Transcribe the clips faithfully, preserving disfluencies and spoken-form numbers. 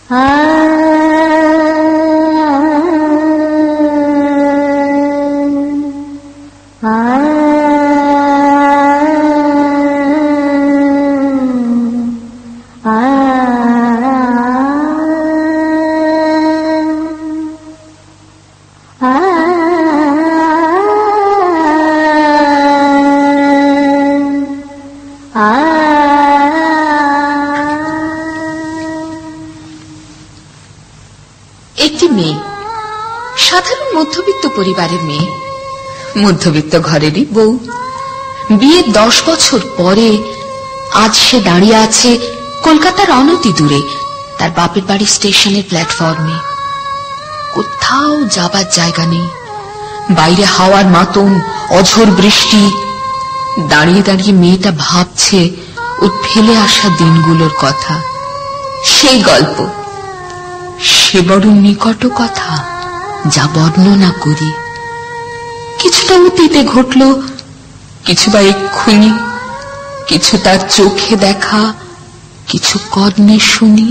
মধ্যবিত্ত পরিবারের মেয়ে, মধ্যবিত্ত ঘরেরই বউ। বিয়ের দশ বছর পরে আজ সে দাঁড়িয়ে আছে কলকাতার অনতি দূরে তার বাপের বাড়ির স্টেশনের প্ল্যাটফর্মে। কোথাও যাবার জায়গা নেই, বাইরে হাওয়ার মাতম, অঝোর বৃষ্টি। দাঁড়িয়ে দাঁড়িয়ে মেয়েটা ভাবছে ওর ফেলে আসা দিনগুলোর কথা। সেই গল্প, সে বড় নিকট কথা, যা বর্ণনা করি। কিছুটা অতীতে ঘটল, কিছু বা এক্ষুনি, কিছু তার চোখে দেখা, কিছু কর্ণে শুনি।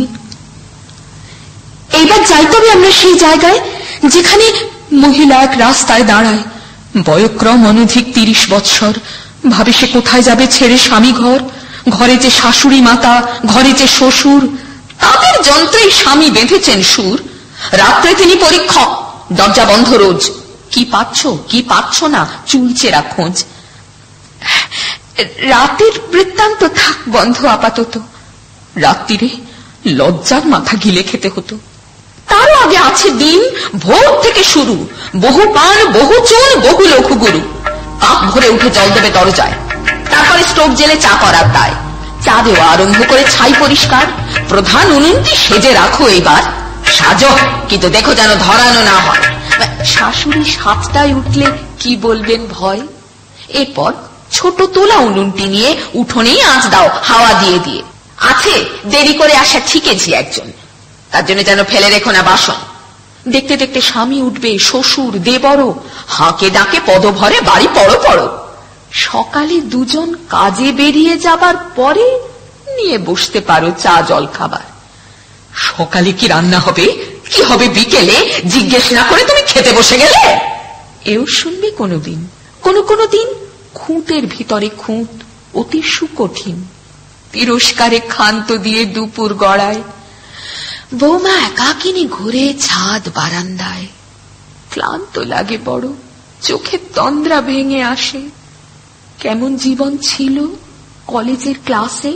এইবার যাই তবে আমরা সেই জায়গায় যেখানে মহিলা এক রাস্তায় দাঁড়ায়, বয়ক্রম অনধিক তিরিশ বৎসর। ভাবে সে কোথায় যাবে ছেড়ে স্বামী ঘর, ঘরে যে শাশুড়ি মাতা, ঘরে যে শ্বশুর, তাদের যন্ত্রেই স্বামী বেঁধেছেন সুর। রাত্রে তিনি পরীক্ষক, দরজা বন্ধ রোজ। কি পাচ্ছ কি পাচ্ছ না, চুলচেরা খোঁজ। রাতের বৃত্তান্ত থাক বন্ধ আপাতত। রাত্রিরে লজ্জার মাথা গিলে খেতে হতো। তারও আগে আছে দিন, ভোর থেকে শুরু, বহু পান, বহু চুল, বহু লঘু গুরু। কাপ ভরে উঠে জল দেবে দরজায়, তারপরে স্টোভ জেলে চা করার দায়। চা দেওয়া আরম্ভ করে ছাই পরিষ্কার। প্রধান উনুনটি সেজে রাখো এইবার, সাজো কিন্তু দেখো যেন ধরানো না হয়। শাশুড়ি সাতটায় উঠলে কি বলবেন ভয়। এরপর ছোট তোলা উনুনটি নিয়ে উঠোনেই আঁচ দাও হাওয়া দিয়ে দিয়ে। আছে দেরি করে আসা ঠিকেছি একজন, তার জন্য যেন ফেলে রেখো না বাসন। দেখতে দেখতে স্বামী উঠবে, শ্বশুর, দেবর, হাঁকে ডাকে পদভরে বাড়ি পড়ো পড়ো। সকালে দুজন কাজে বেরিয়ে যাবার পরে নিয়ে বসতে পারো চা জল খাবার। সকালে কি রান্না হবে, কি হবে বিকেলে, জিজ্ঞেস না করে তুমি খেতে বসে গেলে। এও শুনবে কোনদিন, কোন কোন দিন খুঁতের ভিতরে খুঁত, অতি সুকঠিন। তিরস্কারে ক্ষান্ত দিয়ে দুপুর গড়ায়। বৌমা একাকিনী ঘুরে ছাদ বারান্দায়। ক্লান্ত লাগে বড়, চোখের তন্দ্রা ভেঙে আসে। কেমন জীবন ছিল কলেজের ক্লাসে।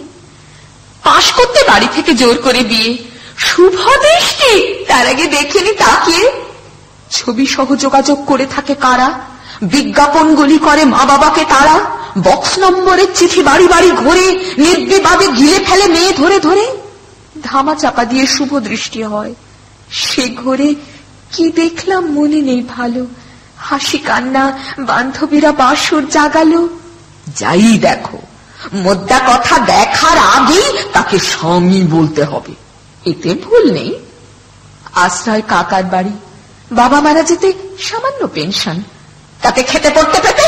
পাশ করতে বাড়ি থেকে জোর করে বিয়ে, শুভ দৃষ্টি, তার আগে দেখেনি তাকিয়ে। ছবি সহ যোগাযোগ করে থাকে কারা, বিজ্ঞাপনগুলি করে মা বাবাকে তারা। বক্স নম্বরের চিঠি বাড়ি বাড়ি ঘুরে, নির্বিবাদে গিলে ফেলে মেয়ে ধরে ধরে। ধামা চাপা দিয়ে শুভ দৃষ্টি হয়। সে ঘরে কি দেখলাম মনে নেই ভালো। হাসি কান্না, বান্ধবীরা বাসর জাগালো। যাই দেখো, মোদ্দা কথা দেখার আগেই তাকে স্বামী বলতে হবে, এতে ভুল নেই। আশ্রয় কাকার বাড়ি, বাবা মারা যেতে সামান্য পেনশন, তাতে খেতে পড়তে পেতে।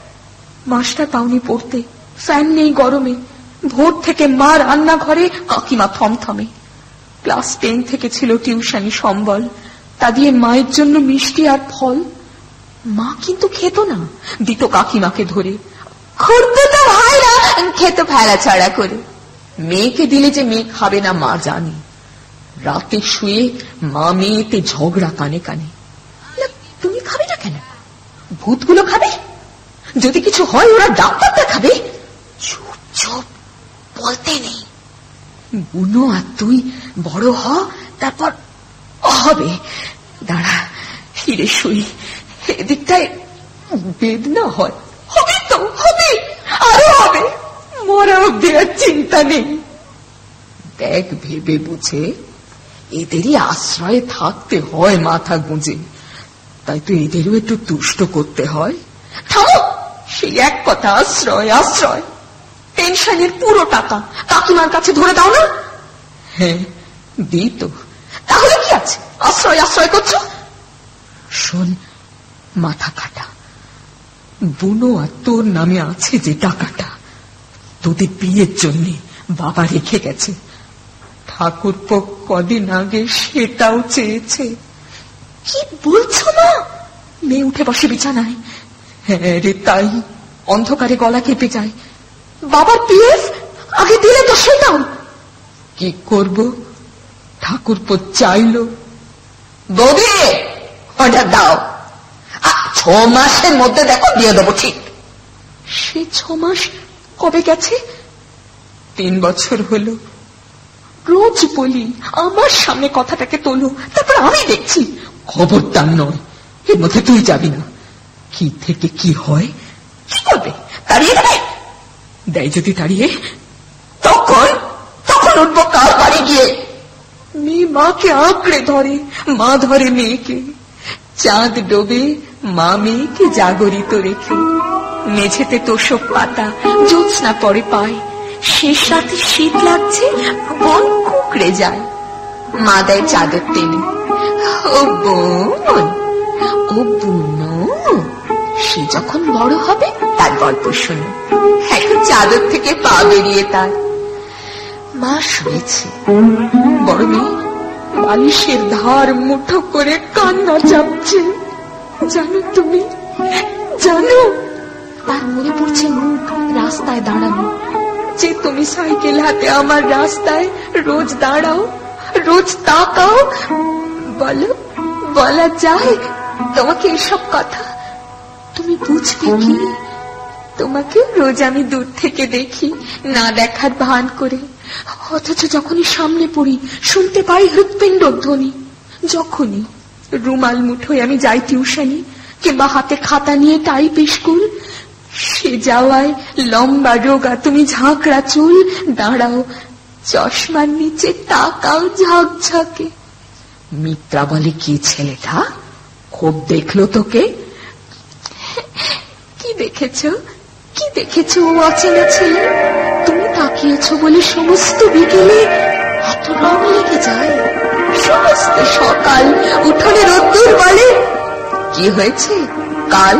মাস্টার পাউনি পড়তে, ফ্যান নেই গরমে। ভোর থেকে মা রান্নাঘরে, কাকিমা থমথমে। ক্লাস টেন থেকে ছিল টিউশনি সম্বল, তা দিয়ে মায়ের জন্য মিষ্টি আর ফল। মা কিন্তু খেত না, দিত কাকিমাকে ধরে। খুঁড়তে তো ভাইরা খেত ফেলা ছাড়া করে। মেয়েকে দিলে যে মেয়ে খাবে না মা জানে। রাতে শুয়ে মা মেয়েতে ঝগড়া কানে কানে। তুমি খাবে না কেন? ভূতগুলো খাবে, যদি কিছু হয় ওরা ডাক্তার দেখাবে। চুপ চুপ, বলতে নেই। বুনো আর তুই বড় হ, তারপর হবে। দাঁড়া, ফিরে শুই, এদিকটায় বেদনা হয়। হবে তো হবে, আরো হবে, মরা অব্দি আর চিন্তা নেই। দেখ ভেবে বুঝে এদেরই আশ্রয়ে থাকতে হয় মাথা গুঁজে, তাই তো এদেরও একটু তুষ্ট করতে হয়। থামো, সেই এক কথা, আশ্রয় আশ্রয়। পেনশনের পুরো টাকা কাকিমার কাছে ধরে দাও না। হ্যাঁ দিই তো, তাহলে কি আছে, আশ্রয় আশ্রয় করছো। শোন মাথা কাটা, বুনো আর তোর নামে আছে যে টাকাটা, তোদের বিয়ের জন্য বাবা রেখে গেছে, ঠাকুরপো কদিন আগে সেটাও চেয়েছে। কি বলছো মা? মেয়ে উঠে বসে বিছানায়। হ্যাঁ রে তাই, অন্ধকারে গলা কেঁপে যায়। বাবার পিএফ আগে দিলে তো সেটাও। কি করব, ঠাকুরপো চাইলো। বৌদি অর্ডার দাও, ছ মাসের মধ্যে দেখো দিয়ে দেবো ঠিক। সে ছ মাস কবে গেছে? তিন বছর হলো। রোজ বলি আমার সামনে কথাটাকে তোলো, তারপর আমি দেখছি। খবরদার নয়, এর মধ্যে তুই যাবি না। কি থেকে কি হয়? কি করবে? তাড়িয়ে দেবে? দেয় যদি তাড়িয়ে, তখন তখন উঠবো কার বাড়ি গিয়ে। মেয়ে মাকে আঁকড়ে ধরে, মা ধরে মেয়েকে। চাঁদ ডোবে, মা মেয়েকে জাগরিত রেখে। মেঝেতে তোষক পাতা, জ্যোৎস্না পড়ে পায়। শেষ রাতে শীত লাগছে, বোন কুকড়ে যায়। মা দেয় চাদর টেনে। ও বোন, ও বোন, সে যখন বড় হবে তার গল্প শোনো। এখন চাদর থেকে পা বেরিয়ে তার। মা শুয়েছে, বড় মেয়ে বালিশের ধার মুঠো করে কান্না চাপছে। জানো তুমি, জানো? তার মনে পড়ছে মুখ রাস্তায় দাঁড়ানো, যে তুমি সাইকেল হাতে আমার রাস্তায় রোজ দাঁড়াও, রোজ তাকাও। বলো, বলা যায় তোমাকে এসব কথা? তুমি বুঝবে কি? তোমাকে রোজ আমি দূর থেকে দেখি, না দেখার ভান করে। অথচ যখনই সামনে পড়ি শুনতে পাই হৃৎপিণ্ড ধ্বনি। যখনই রুমাল মুঠোয় আমি যাই টিউশনি, কিংবা হাতে খাতা নিয়ে টাইপ স্কুল, সে যাওয়ায় লম্বা রোগা তুমি ঝাঁকড়া চুল, দাঁড়াও চশমার নিচে তাকাও ঝাঁকঝাঁকে। মিত্রা বলে, কি ছেলেটা খুব দেখলো তোকে? কি দেখেছ, কি দেখেছ ও অচেনা ছেলে? তুমি তাকিয়েছ বলে সমস্ত বিকেলে এত রং লেগে যায়। সমস্ত সকাল উঠোনে রোদ্দুর বলে, কি হয়েছে কাল?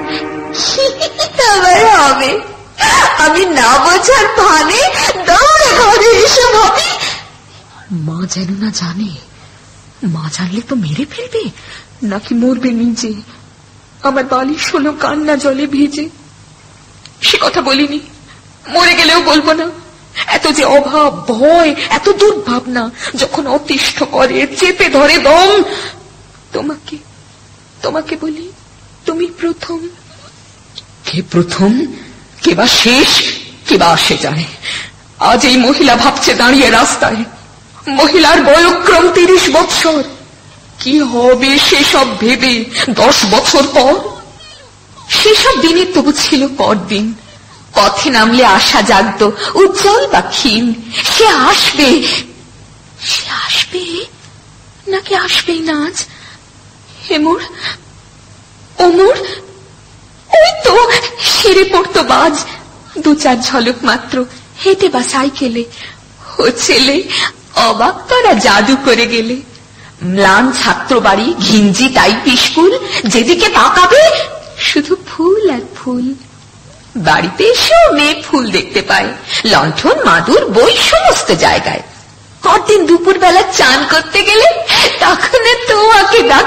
আবার হবে, আমি না বোঝার ভানে দৌড়ে ঘরে এসে ভাবি। মা যেন না জানে। মা জানলে তো মেরে ফেলবে, নাকি মরবে নিজে। আমার বালিশ হলো কান্না জলে ভিজে। সে কথা বলিনি, মরে গেলেও বলবো না। এত যে অভাব, ভয়, এত দুর্ভাবনা যখন অতিষ্ঠ করে, চেপে ধরে দম। তোমাকে তোমাকে বলি, তুমি প্রথম। কে প্রথম, কে বা শেষ, কে বা আসে যায়। আজ এই মহিলা ভাবছে দাঁড়িয়ে রাস্তায়। মহিলার বয়ক্রম তিরিশ বৎসর। কি হবে সেসব ভেবে দশ বছর পর? সেসব দিনের তবু ছিল পরদিন। পথে নামলে আশা জাগত, উজ্জ্বল বা ক্ষীণ। সে আসবে, সে আসবে, নাকি আসবেই না আজ? হেমুর, অমুর, ওই তো সেরে পড়তো বাজ। দু চার ঝলক মাত্র, হেঁটে বা সাইকেলে। ও ছেলে অবাক করা জাদু করে গেলে। ম্লান ছাত্র বাড়ি, ঘিঞ্জি টাইপ স্কুল, যেদিকে তাকাবে শুধু ফুল আর ফুল। বাড়িতে এসেও মেয়ে ফুল দেখতে পায়, লণ্ঠন, মাদুর, বই সমস্ত জায়গায়। পরদিন দুপুর বেলা চান করতে গেলে তখন তোমাকে ডাক,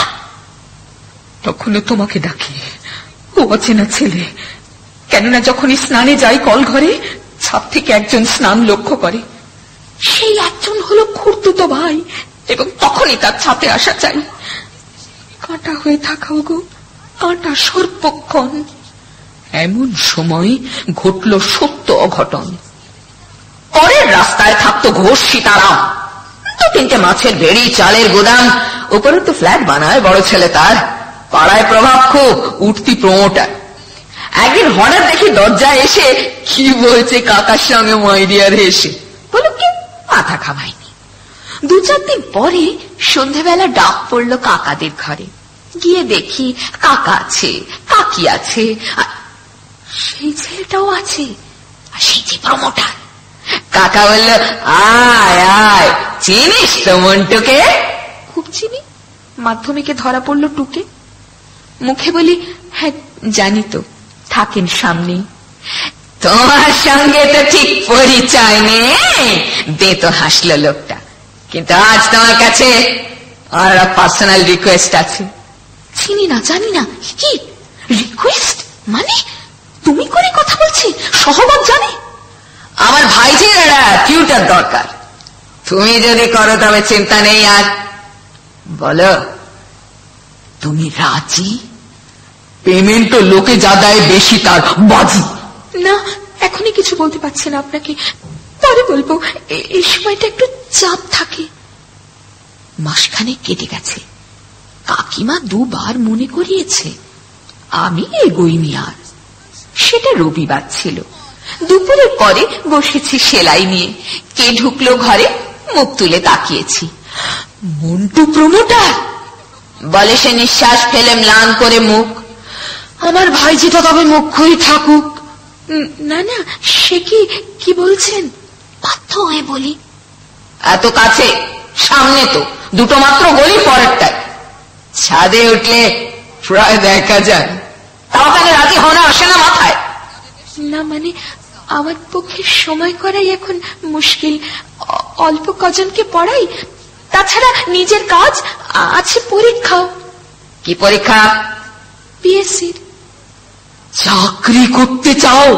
তখন তোমাকে ডাকি। ও অচেনা ছেলে। কেননা যখনই স্নানে যাই কল ঘরে, ছাদ থেকে একজন স্নান লক্ষ্য করে। সেই একজন হলো খুড়তুতো ভাই, এবং তখনই তার ছাতে আসা চাই। কাঁটা হয়ে থাকাও গো, কাঁটা সর্বক্ষণ। এমন সময় ঘটল সত্য অঘটন। পরের রাস্তায় থাকতো ঘোষ সীতারাম। দু তিনটে মাছের ভেড়ি, চালের গোদাম, উপরে তো ফ্ল্যাট বানায় বড় ছেলে তার। পাড়ায় প্রভাব খুব, উঠতি প্রমোটার। একদিন হঠাৎ দেখি দরজায় এসে কি বলছে কাকার সঙ্গে মাইডিয়ার হেসে। বলো কি, মাথা খামায়নি। দু চার দিন পরে সন্ধ্যাবেলা ডাক পড়লো কাকাদের ঘরে। গিয়ে দেখি কাকা আছে, কাকি আছে, সেই ছেলেটাও আছে, আর সেই যে প্রমোটার। কাকা বলল, আয় আয়, চিনিস তো মন্টুকে? খুব চিনি, মাধ্যমিকে ধরা পড়লো টুকে। মুখে বলি, হ্যাঁ জানি তো, থাকেন সামনে। তোমার সঙ্গে তো ঠিক পরিচয় নেই, দে তো হাসলো লোকটা। কিন্তু আজ তোমার কাছে আর পার্সোনাল রিকোয়েস্ট আছে। চিনি না, জানি না। কি রিকোয়েস্ট মানে? তুমি করে কথা বলছি, সহবত জানে। আমার ভাইজির একটা টিউটার দরকার, তুমি যদি করো তবে চিন্তা নেই। আর বলো, তুমি রাজি? পেমেন্ট লোকে যা দেয় বেশি তার বাজি। না, এখনই কিছু বলতে পারছি না আপনাকে, পরে বলবো। এই সময়টা একটু চাপ থাকে। মাসখানে কেটে গেছে, কাকিমা দুবার মনে করিয়েছে, আমি এগোইনি আর। সেটা রবিবার ছিল। দুপুরের পরে বসেছি সেলাই নিয়ে। কে ঢুকলো ঘরে, মুখ তুলে তাকিয়েছি। মন্টু প্রমোটার। বলে সে নিঃশ্বাস ফেলে ম্লান করে মুখ। আমার ভাইজিটা তবে মুখ্যই থাকুক। না না, সে কি কি বলছেন? বাধ্য হয়ে বলি। এত কাছে, সামনে তো দুটো মাত্র গলি, পরেরটায়। ছাদে উঠলে প্রায় দেখা যায়। তাও কেন রাজি হওয়া আসে না মাথায়? না মানে আমার পক্ষে সময় করাই এখন মুশকিল। অল্প কজনকে পড়াই, তাছাড়া নিজের কাজ আছে। পরীক্ষাও। কি পরীক্ষা? পিএসসির। চাকরি করতে চাও?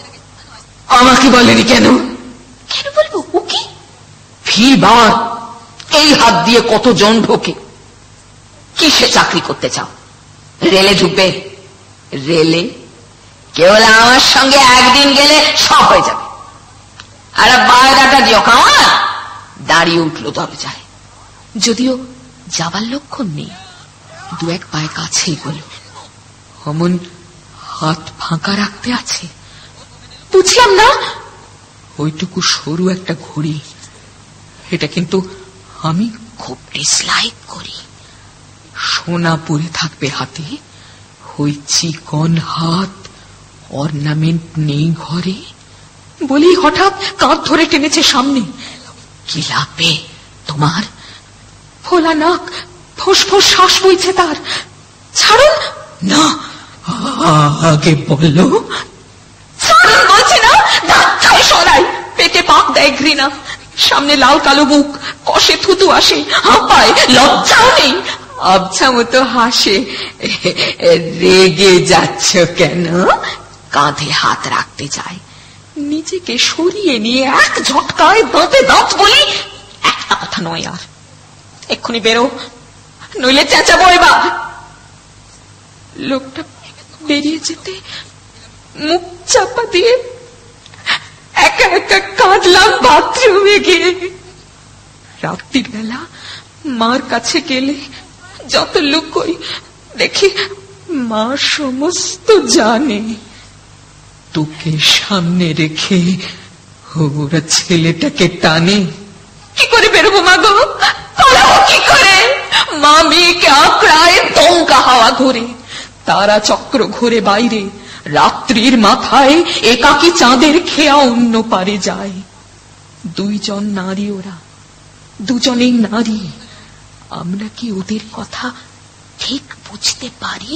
আমাকে বলেনি কেন? কেন বলবো? ও কি ফি বার, এই হাত দিয়ে কতজন ঢোকে। কিসে চাকরি করতে চাও? রেলে ঢুকবে? রেলে কেবল আমার সঙ্গে একদিন গেলে সব হয়ে যাবে। আর বায়োডাটা জোকামা দাঁড়িয়ে উঠলো দরজায়। যদিও যাবার লক্ষণ নেই, দু এক পায়ে কাছেই গেল। অমন হাত ফাঁকা রাখতে আছে। বুঝলাম না। ওইটুকু সরু একটা ঘড়ি, এটা কিন্তু আমি খুব ডিসলাইক করি। সোনা পরে থাকবে হাতে, ওই চিকন হাত, অর্নামেন্ট নেই ঘরে। বলি হঠাৎ কাঁধ ধরে টেনেছে সামনে। কি লাগবে তোমার? ফোলা নাক, ফোঁস শ্বাস বইছে তার। ছাড়ুন না, আগে বললো। ছাড়ুন বলছি না। দাঁড়ায় সরাই, পেটে পাক দেয় ঘৃণা। সামনে লাল কালো বুক, কষে থুতু আসে, হাঁপায়, লজ্জাও নেই। আবছা মতো হাসে। রেগে যাচ্ছ কেন? কাঁধে হাত রাখতে যায়। নিজেকে সরিয়ে নিয়ে এক ঝটকায় দাঁতে দাঁত বলি, একটা কথা নয় আর, এক্ষুনি বেরো, নইলে চেঁচাবো এবার। লোকটা বেরিয়ে যেতে মুখ চাপা দিয়ে একা একা কাঁদলাম বাথরুমে গিয়ে। রাত্রির বেলা মার কাছে গেলে যত লুকোই, দেখি মা সমস্ত জানে। তোকে সামনে রেখে ওরা ছেলেটাকে টানে। কি করে বেরোবো মা গো? পালাবো কি করে? মা মেয়েকে আঁকড়ায়, দমকা হাওয়া ঘোরে, তারা চক্র ঘোরে বাইরে। রাত্রির মাথায় একাকী চাঁদের খেয়া অন্য পারে যায়। দুইজন নারী ওরা, দুজনেই নারী। আমরা কি ওদের কথা ঠিক বুঝতে পারি?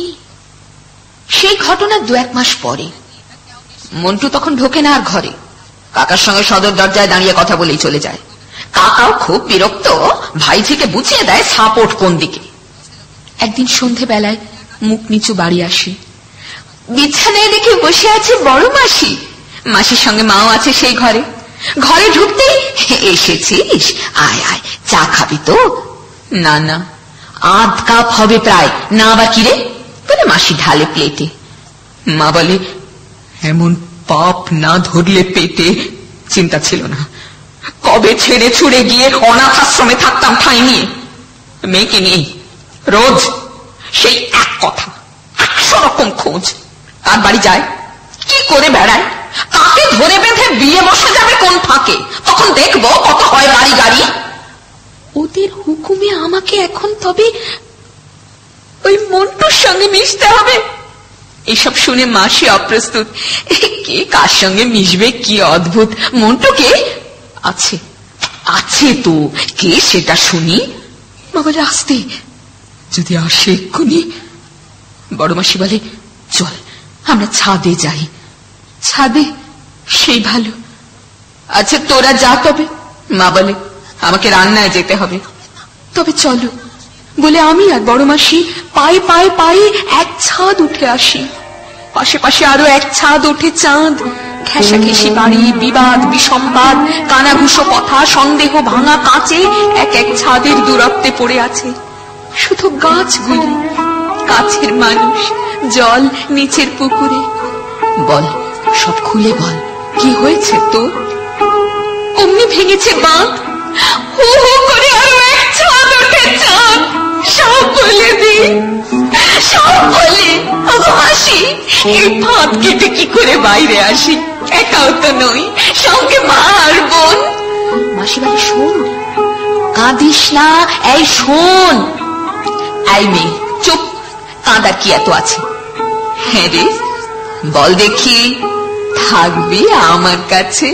সেই ঘটনা দু এক মাস পরে। মন্টু তখন ঢোকে না আর ঘরে। কাকার সঙ্গে সদর দরজায় দাঁড়িয়ে কথা বলেই চলে যায়। কাকাও খুব বিরক্ত, ভাইঝিকে বুঝিয়ে দেয় সাপোর্ট কোন দিকে। একদিন সন্ধে বেলায় মুখ নিচু বাড়ি আসি। বিছানায় দেখে বসে আছে বড় মাসি। মাসির সঙ্গে মাও আছে সেই ঘরে। ঘরে ঢুকতেই, এসেছিস, আয় আয়, চা খাবি তো? না না, আধ কাপ হবে প্রায়। না আবার কিরে বলে মাসি ঢালে প্লেটে। মা বলে, এমন পাপ না ধরলে পেটে। চিন্তা ছিল না, কবে ছেড়ে ছুড়ে গিয়ে অনাথ আশ্রমে থাকতাম ঠাঁই নিয়ে। মেয়েকে নিয়ে রোজ সেই এক কথা, একশো রকম খোঁজ। তার বাড়ি যায়, কি করে বেড়ায়, কাকে ধরে বেঁধে বিয়ে বসে যাবে কোন ফাঁকে, তখন দেখবো কত হয় বাড়ি গাড়ি। ওদের হুকুমে আমাকে এখন তবে ওই মন্টুর সঙ্গে মিশতে হবে। এসব শুনে মাসি অপ্রস্তুত। কে কার সঙ্গে মিশবে, কি অদ্ভুত। মন্টুকে আছে আছে তো, কে সেটা শুনি। মা বলে, আসতে, যদি আসে এক্ষুনি। বড় মাসি বলে, চল আমরা ছাদে যাই। ছাদে সেই ভালো। আচ্ছা তোরা যা, তবে মা বলে আমাকে রান্নায় যেতে হবে। তবে চলো বলে আমি আর বড় মাসি পায়ে পায়ে পায়ে এক ছাদ উঠে আসি। পাশে পাশে আরো এক ছাদ ওঠে চাঁদ। ঘেঁষাঘেঁষি বাড়ি, বিবাদ বিসম্বাদ, কানাঘুষো কথা, সন্দেহ ভাঙা কাঁচে এক এক ছাদের দূরত্বে পড়ে আছে। শুধু গাছগুলি, কাছের মানুষ, জল নিচের পুকুরে। বল, সব খুলে বল, কি হয়েছে তোর? অমনি ভেঙেছে বাঁধ, হু হু করে আরো এক ছাদ ওঠে চাঁদ। সব বলে দি, সব বলে। মাসি, এই ফাঁদ কেটে কি করে বাইরে আসি? একাও তো নই, সঙ্গে মা আর বোন। মাসি বলে, শোন, কাঁদিস না, এই শোন। এই মেয়ে চুপ, কাঁদার কি এত আছে? হ্যাঁ রে, বল দেখি, থাকবি আমার কাছে?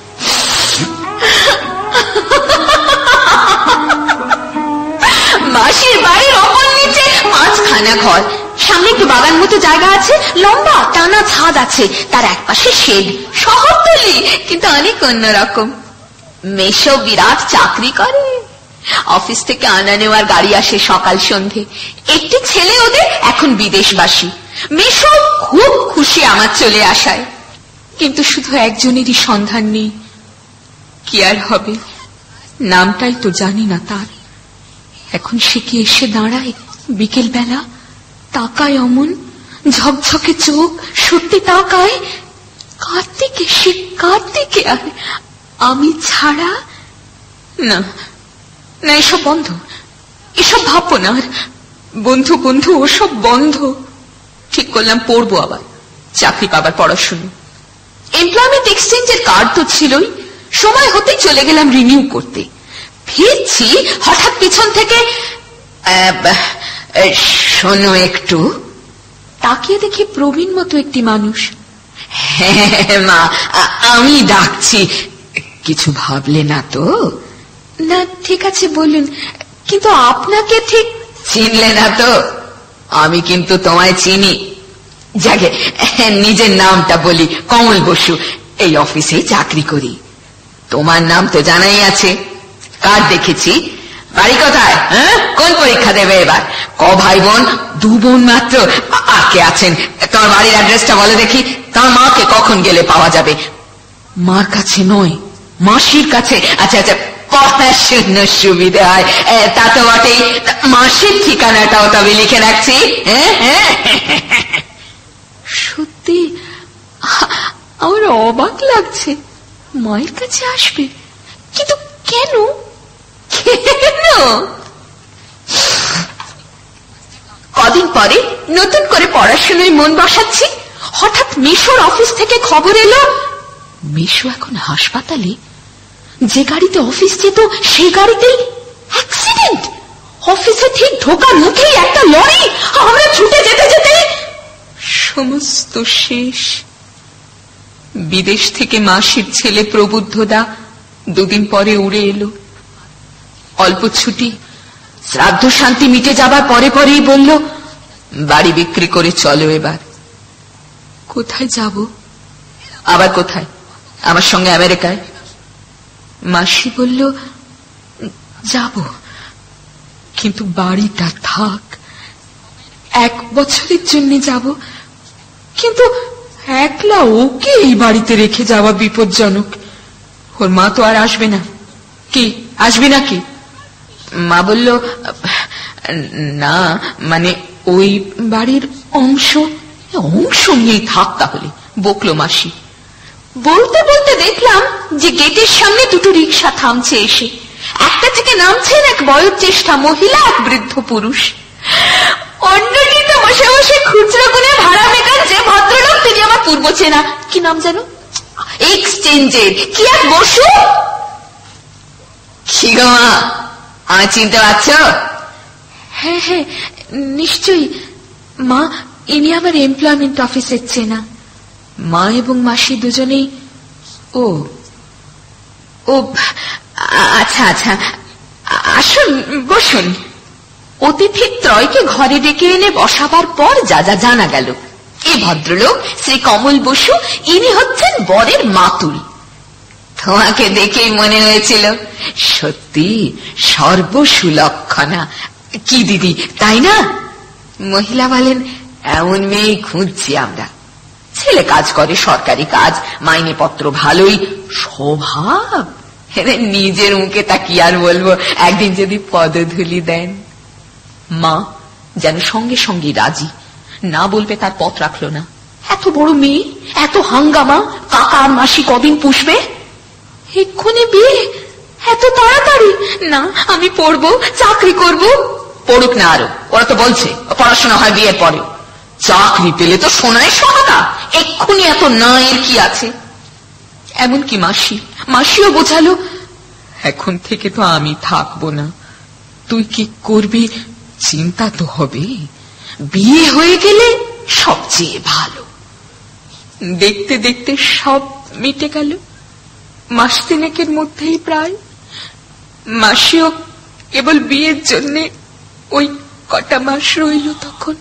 মাসির বাড়ির অপর নিচে পাঁচখানা ঘর, সামনে একটু বাগান মতো জায়গা আছে, লম্বা টানা ছাদ আছে, তার এক পাশে শেড। শহরতলি, কিন্তু অনেক অন্যরকম। মেশো বিরাট চাকরি করে, অফিস থেকে আনা নেওয়ার গাড়ি আসে সকাল সন্ধে। একটি ছেলে ওদের এখন বিদেশবাসী। মেশো খুব খুশি আমার চলে আসায়, কিন্তু শুধু একজনেরই সন্ধান নেই। কি আর হবে, নামটাই তো জানি না তার। এখন সে কি এসে দাঁড়ায় বিকেল বেলা, তাকায় অমন ঝকঝকে চোখ, সত্যি তাকায়। কার্তিকে, সে কার্তিকে, আর আমি ছাড়া? না না, এসব বন্ধ, এসব ভাববো না আর। বন্ধু বন্ধু ওসব বন্ধ। ঠিক করলাম পড়বো আবার, চাকরি পাবার পড়াশুনো। এমপ্লয়মেন্ট এক্সচেঞ্জের কার্ড তো ছিলই, সময় হতে চলে গেলাম রিনিউ করতে। ফিরছি, হঠাৎ পিছন থেকে, শোনো একটু। তাকিয়ে দেখি প্রবীণ মতো একটি মানুষ। হ্যাঁ মা, আমি ডাকছি, কিছু ভাবলে না তো? না ঠিক আছে বলুন, কিন্তু আপনাকে ঠিক চিনলে না তো? আমি কিন্তু তোমায় চিনি। যাকে নিজের নামটা বলি, কমল বসু, এই অফিসে চাকরি করি। তোমার নাম তো জানাই আছে, কার্ড দেখেছি। বাড়ি কোথায়? হ্যাঁ, কোন পরীক্ষা দেবে এবার? ক ভাই বোন? দু বোন মাত্র। আর কে আছেন? তোমার বাড়ির অ্যাড্রেসটা বলে দেখি, তোমার মাকে কখন গেলে পাওয়া যাবে? মার কাছে নয়, মাসির কাছে। আচ্ছা আচ্ছা, পড়াশোন সুবিধে হয়, তা তো বটেই। মাসির ঠিকানাটাও তবে লিখে রাখছি। সত্যি আমার অবাক লাগছে, মায়ের কাছে আসবে, কিন্তু কেন? কেন? কদিন পরে নতুন করে পড়াশোনায় মন বসাচ্ছি, হঠাৎ মিশোর অফিস থেকে খবর এলো মিশো এখন হাসপাতালে। যে গাড়িতে অফিস যেত সেই গাড়িতেই অ্যাক্সিডেন্ট। অফিসে ঠিক ঢোকার মুখেই একটা লরি। আমরা ছুটে যেতে যেতে সমস্ত শেষ। বিদেশ থেকে মাসির ছেলে প্রবুদ্ধদা দুদিন পরে উড়ে এলো। অল্প ছুটি, শ্রাদ্ধ শান্তি মিটে যাবার পরে পরেই বলল, বাড়ি বিক্রি করে চলো এবার। কোথায় যাব? আবার কোথায়? আমার সঙ্গে আমেরিকায়। মাসি বলল, যাব, কিন্তু বাড়িটা থাক। এক বছরের জন্য যাব, কিন্তু একলা ওকে এই বাড়িতে রেখে যাওয়া বিপজ্জনক। ওর মা তো আর আসবে না। কি আসবে নাকি? মা বলল, না মানে ওই বাড়ির অংশ। অংশ নিয়ে থাক তাহলে, বকলো মাসি। বলতে বলতে দেখলাম যে গেটের সামনে দুটো রিক্সা থামছে এসে। একটা থেকে নামছেন এক বয়োজ্যেষ্ঠা মহিলা, এক বৃদ্ধ পুরুষ। অন্যটি তো বসে বসে খুচরো গুনে ভাড়া মেটান যে ভদ্রলোক, তিনি আমার পূর্ব চেনা। কি নাম যেন? এক্সচেঞ্জের কি এক বসু। কি গো মা, আমায় চিনতে পারছ? হ্যাঁ হ্যাঁ নিশ্চয়ই মা, ইনি আমার এমপ্লয়মেন্ট অফিসের চেনা। মা এবং মাসি দুজনেই। ও ও আচ্ছা আচ্ছা, আসুন বসুন। অতিথি ত্রয়কে ঘরে ডেকে এনে বসাবার পর যা যা জানা গেল, এই ভদ্রলোক শ্রী কমল বসু, ইনি হচ্ছেন বরের মাতুল। তোমাকে দেখেই মনে হয়েছিল সত্যি সর্বসুলক্ষণা। কি দিদি, তাই না? মহিলা বলেন, এমন মেয়ে খুঁজছি আমরা। ছেলে কাজ করে, সরকারি কাজ, মাইনে পত্র ভালোই, স্বভাব নিজের মুখে তা কি আর বলবো, একদিন যদি পদধূলি দেন। মা যেন সঙ্গে সঙ্গে রাজি, না বলবে তার পথ রাখলো না। এত বড় মেয়ে, এত হাঙ্গামা, কাকা আর মাসি কদিন পুষবে? এক্ষুনি বিয়ে, এত তাড়াতাড়ি? না, আমি পড়বো, চাকরি করব। পড়ুক না আরো, ওরা তো বলছে পড়াশোনা হয় বিয়ের পরে। চাকরি পেলে তো সোনায় সোহাগা, এক্ষুনি এত না এর কি আছে? এমনকি মাসি, মাসিও বোঝালো, এখন থেকে তো আমি থাকবো না, তুই কি করবি চিন্তা তো হবে, বিয়ে হয়ে গেলে সবচেয়ে ভালো। দেখতে দেখতে সব মিটে গেল মাস তিনেকের মধ্যেই প্রায়। মাসিও কেবল বিয়ের জন্য ওই কটা মাস রইল তখন।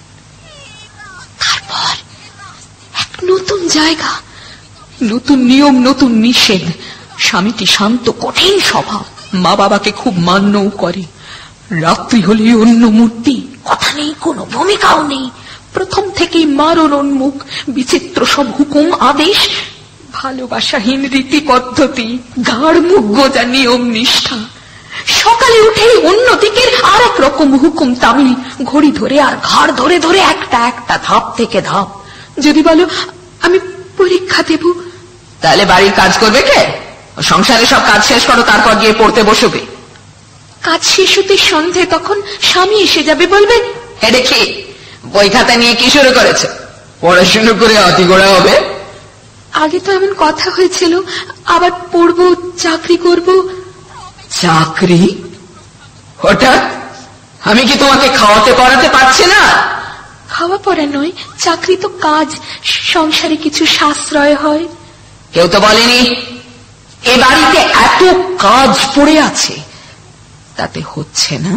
তারপর এক নতুন জায়গা, নতুন নিয়ম, নতুন নিষেধ। স্বামীটি শান্ত, কঠিন স্বভাব, মা বাবাকে খুব মান্যও করে। রাত্রি হলে অন্য মূর্তি, কথা নেই, কোনো ভূমিকাও নেই। প্রথম থেকেই মারণ উন্মুখ, বিচিত্র সব হুকুম আদেশ, ভালোবাসাহীন রীতি পদ্ধতি, গাঢ় মুখ গোজা নিয়ম নিষ্ঠা। সকালে উঠেই অন্যদিকের আর এক রকম হুকুম তামিল, ঘড়ি ধরে আর ঘাড় ধরে ধরে একটা একটা ধাপ থেকে ধাপ। যদি বলো আমি পরীক্ষা দেব, তাহলে বাড়ির কাজ করবে কে? সংসারে সব কাজ শেষ করো, তারপর গিয়ে পড়তে বসবে। কাজ শেষ হতে সন্ধে, তখন স্বামী এসে যাবে, বলবে, হে দেখি বই খাতা নিয়ে কি শুরু করেছে? পড়াশুনো করে অতি গোড়া হবে। আগে তো এমন কথা হয়েছিল, আবার পড়বো, চাকরি করব। চাকরি? হঠাৎ? আমি কি তোমাকে খাওয়াতে পড়াতে পারছি না? খাওয়া পড়া নয়, চাকরি তো কাজ, সংসারে কিছু সাশ্রয় হয়। কেউ তো বলেনি এ বাড়িতে এত কাজ পড়ে আছে, তাতে হচ্ছে না।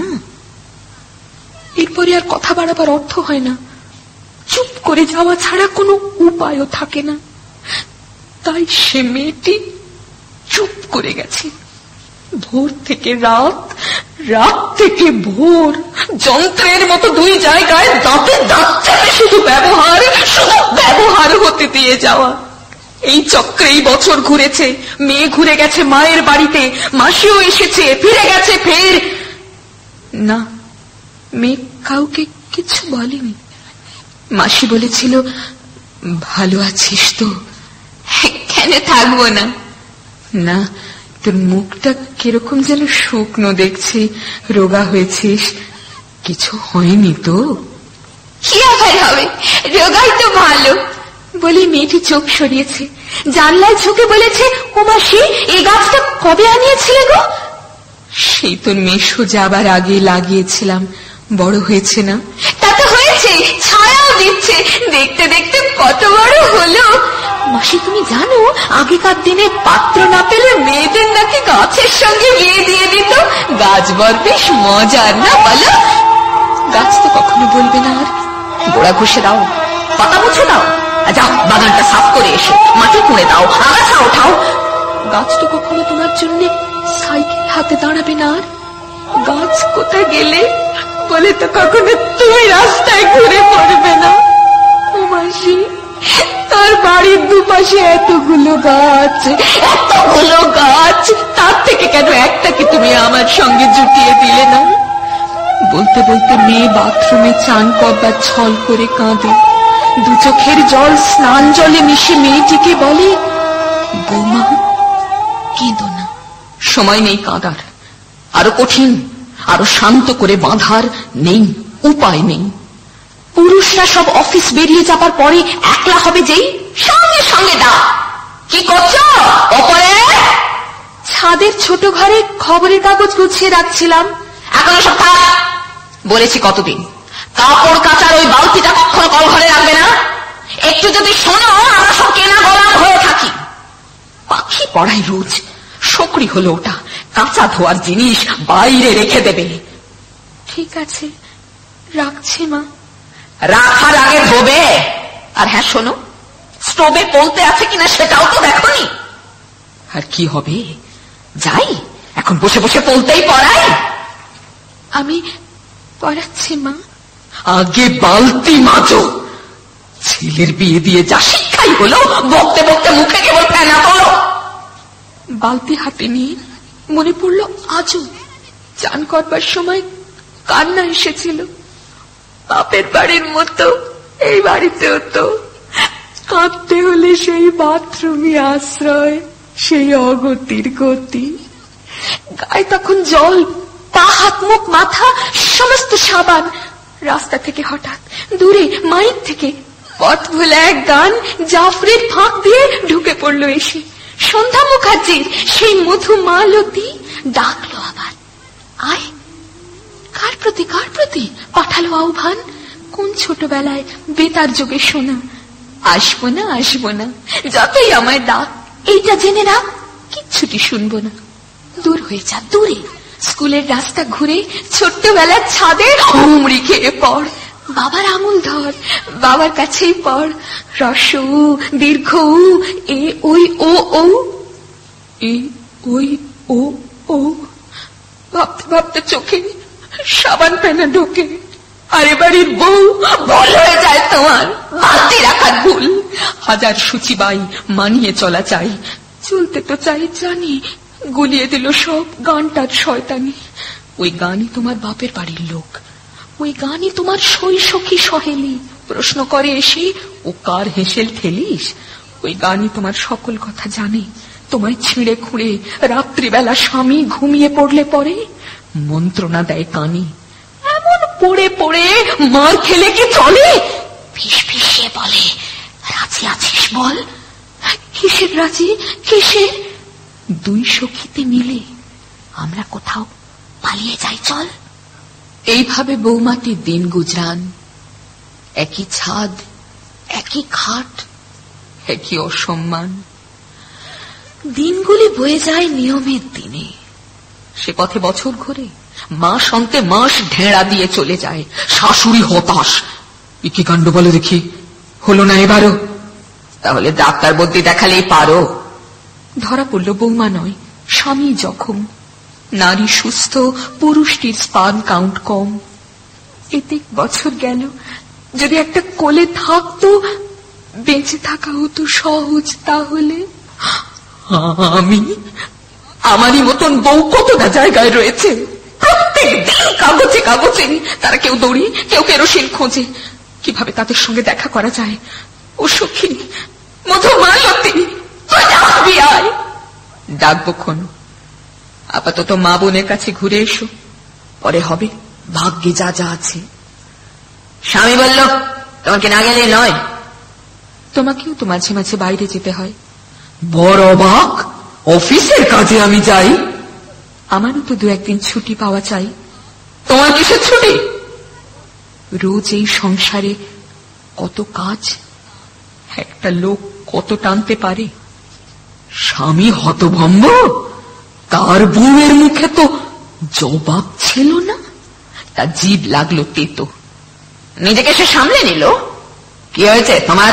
এরপরে আর কথা বাড়াবার অর্থ হয় না, চুপ করে যাওয়া ছাড়া কোনো উপায়ও থাকে না। তাই সে মেয়েটি চুপ করে গেছে। ভোর থেকে রাত, রাত থেকে ভোর, যন্ত্রের মতো দুই জায়গায় দাঁতে দাঁত চেপে শুধু ব্যবহার, শুধু ব্যবহার হতে দিয়ে যাওয়া। এই চক্রেই বছর ঘুরেছে। মেয়ে ঘুরে গেছে মায়ের বাড়িতে, মাসিও এসেছে, ফিরে গেছে ফের। না, মেয়ে কাউকে কিছু বলেনি। মাসি বলেছিল, ভালো আছিস তো? কেন থাকবো না? না, তোর মুখটা কিরকম যেন শুকনো দেখছি, রোগা হয়েছিস, কিছু হয়নি তো? কি আবার হবে, রোগাই তো ভালো। বলে মেয়েটি চোখ সরিয়েছে, জানলায় ঝুঁকে বলেছে, ও মাসি, এই গাছটা কবে আনিয়েছিলে গো? সেই তোর মেশো যাবার আগে লাগিয়েছিলাম, বড় হয়েছে না? তা তো হয়েছে, ছায়াও দিচ্ছে, দেখতে দেখতে কত বড় হলো। মাসি তুমি জানো, আগেকার দিনে পাত্র না পেলে মেয়েদের নাকি গাছের সঙ্গে বিয়ে দিয়ে দিত। গাছ বর বেশ মজার না বলো? গাছ তো কখনো বলবে না আর, গোড়া ঘষে দাও, পাতা মুছে দাও, যাও বাগানটা সাফ করে এসো, মাটি খুঁড়ে দাও, আগাছা ওঠাও। গাছ তো কখনো তোমার জন্য সাইকেল হাতে দাঁড়াবে না আর। গাছ কোথায় গেলে বলে তো কখনো তুমি রাস্তায় ঘুরে পড়বে না। ও মাসি, তার বাড়ির দুপাশে এতগুলো গাছ, এতগুলো গাছ, তার থেকে কেন একটাকে তুমি আমার সঙ্গে জুটিয়ে দিলে না? বলতে বলতে মেয়ে বাথরুমে চান করবার ছল করে কাঁদে। দু চোখের জল স্নান জলে মিশে মেয়েটিকে বলে, বৌমা কেঁদো না। সময় নেই কাঁদার, আরো কঠিন, আরো শান্ত করে বাঁধার নেই, উপায় নেই। পুরুষরা সব অফিস বেরিয়ে যাবার পরে একলা হবে যেই, সঙ্গে সঙ্গে দা কি করছো ওপরে? ছাদের ছোট ঘরে খবরের কাগজ গুছিয়ে রাখছিলাম। এখন সব থাক, বলেছি কতদিন। কাপড় কাচার ওই বালতিটা কখনো কল ঘরে রাখবে না। একটু যদি শোনো, আমরা সব কেনা গোলাম হয়ে থাকি। পাখি পড়াই রোজ, শকরি হলো ওটা, কাঁচা ধোয়ার জিনিস বাইরে রেখে দেবে। ঠিক আছে, রাখছি মা। রাখার আগে ধোবে, আর হ্যাঁ শোনো, স্টোভে পলতে আছে কিনা সেটাও তো দেখোনি। আর কি হবে, যাই এখন বসে বসে পলতেই পড়াই। আমি পড়াচ্ছি মা। আগে বালতি মাজো। ছেলের বিয়ে দিয়ে যা শিক্ষাই হলো, বকতে বকতে মুখে কেবল ফেনা করো। বালতি হাতে নিয়ে মনে পড়ল আজও চান করবার সময় কান্না এসেছিল। বাপের বাড়ির মতো এই বাড়িতেও তো কাঁদতে হলে সেই বাথরুমই আশ্রয়, সেই অগতির গতি। গায়ে তখন জল, পা হাত মুখ মাথা সমস্ত সাবান। রাস্তা থেকে হঠাৎ দূরে মাইক থেকে পথ ভোলা এক গান জাফরের ফাঁক দিয়ে ঢুকে পড়লো এসে। সন্ধ্যা মুখার্জির সেই মধু মালতী ডাকলো আবার, আয়। কার প্রতি কার প্রতি পাঠালো আহ্বান, কোন ছোটবেলায় বেতার যোগে শোনা। আসবো না আসবো না, যতই আমায় ডাক, এইটা জেনে রাখ কিচ্ছুটি শুনবো না। দূর হয়ে যা, দূরে। স্কুলের রাস্তা ঘুরে ছোট্টবেলার ছাদে হুমড়ি খেয়ে পড়। বাবার আঙুল ধর, বাবার কাছেই পড়। রস উ, দীর্ঘ উ, এ ওই ও ও, এ ওই ও ও। ভাবতে ভাবতে চোখে সাবান ফেনা ঢোকে। আরে বাড়ির বউ ভুল হয়ে যায় তোমার, বালতি রাখার ভুল। হাজার সূচিবাই মানিয়ে চলা চাই, চলতে তো চাই জানি। গুলিয়ে দিল সব গানটার শয়তানি। ওই গানই তোমার বাপের বাড়ির লোক, ওই গানই তোমার শৈশখী সহেলি। প্রশ্ন করে এসে ও কার হেসেল ঠেলিস। ওই গানই তোমার সকল কথা জানে, তোমায় ছিঁড়ে খুঁড়ে রাত্রিবেলা স্বামী ঘুমিয়ে পড়লে পরে মন্ত্রণা দেয় কানে। এমন পড়ে পড়ে মার খেলে কি চলে? ফিস ফিসিয়ে বলে, রাজি আছিস বল। কিসের রাজি, কিসের? দুই সখীতে মিলে আমরা কোথাও পালিয়ে যাই চল। এইভাবে বৌমাটির দিন গুজরান। একই ছাদ, একই খাট, একই অসম্মান। দিনগুলি বয়ে যায় নিয়মের দিনে। সে পথে বছর ঘুরে, মাস অন্তে মাস ঢেঁড়া দিয়ে চলে যায়। শাশুড়ি হতাশ, কি কাণ্ড বলে দেখি, হলো না এবারও? তাহলে ডাক্তার বদ্যি দেখালেই পারো। ধরা পড়ল বৌমা নয়, স্বামী জখম। নারী সুস্থ, পুরুষটির স্পান কাউন্ট কম। এতে বছর গেল, যদি একটা কোলে থাকতো বেঁচে থাকা হতো সহজ। তাহলে আমি, আমারই মতন বউ কতটা জায়গায় রয়েছে। প্রত্যেক দিন কাগজে কাগজে তারা কেউ দড়ি, কেউ কেরোসিন খোঁজে। কিভাবে তাদের সঙ্গে দেখা করা যায়? ও সখী মধু মালতী, ডাকবো ক্ষণ। আপাতত মা বোনের কাছে ঘুরে এসো, পরে হবে ভাগ্যে যা যা আছে। স্বামী বলল, তোমাকে না গেলে নয়। তোমাকেও তো মাঝে মাঝে বাইরে যেতে হয়। বড় অবাক, অফিসের কাজে আমি যাই। আমারও তো দু একদিন ছুটি পাওয়া চাই। তোমার কিসের ছুটি? রোজ এই সংসারে কত কাজ, একটা লোক কত টানতে পারে। স্বামী হতভম্ব, তার বউয়ের মুখে তো জবাব ছিল না। তার জিভ লাগলো তেতো। নিজেকে সে সামলে নিল। কি হয়েছে তোমার?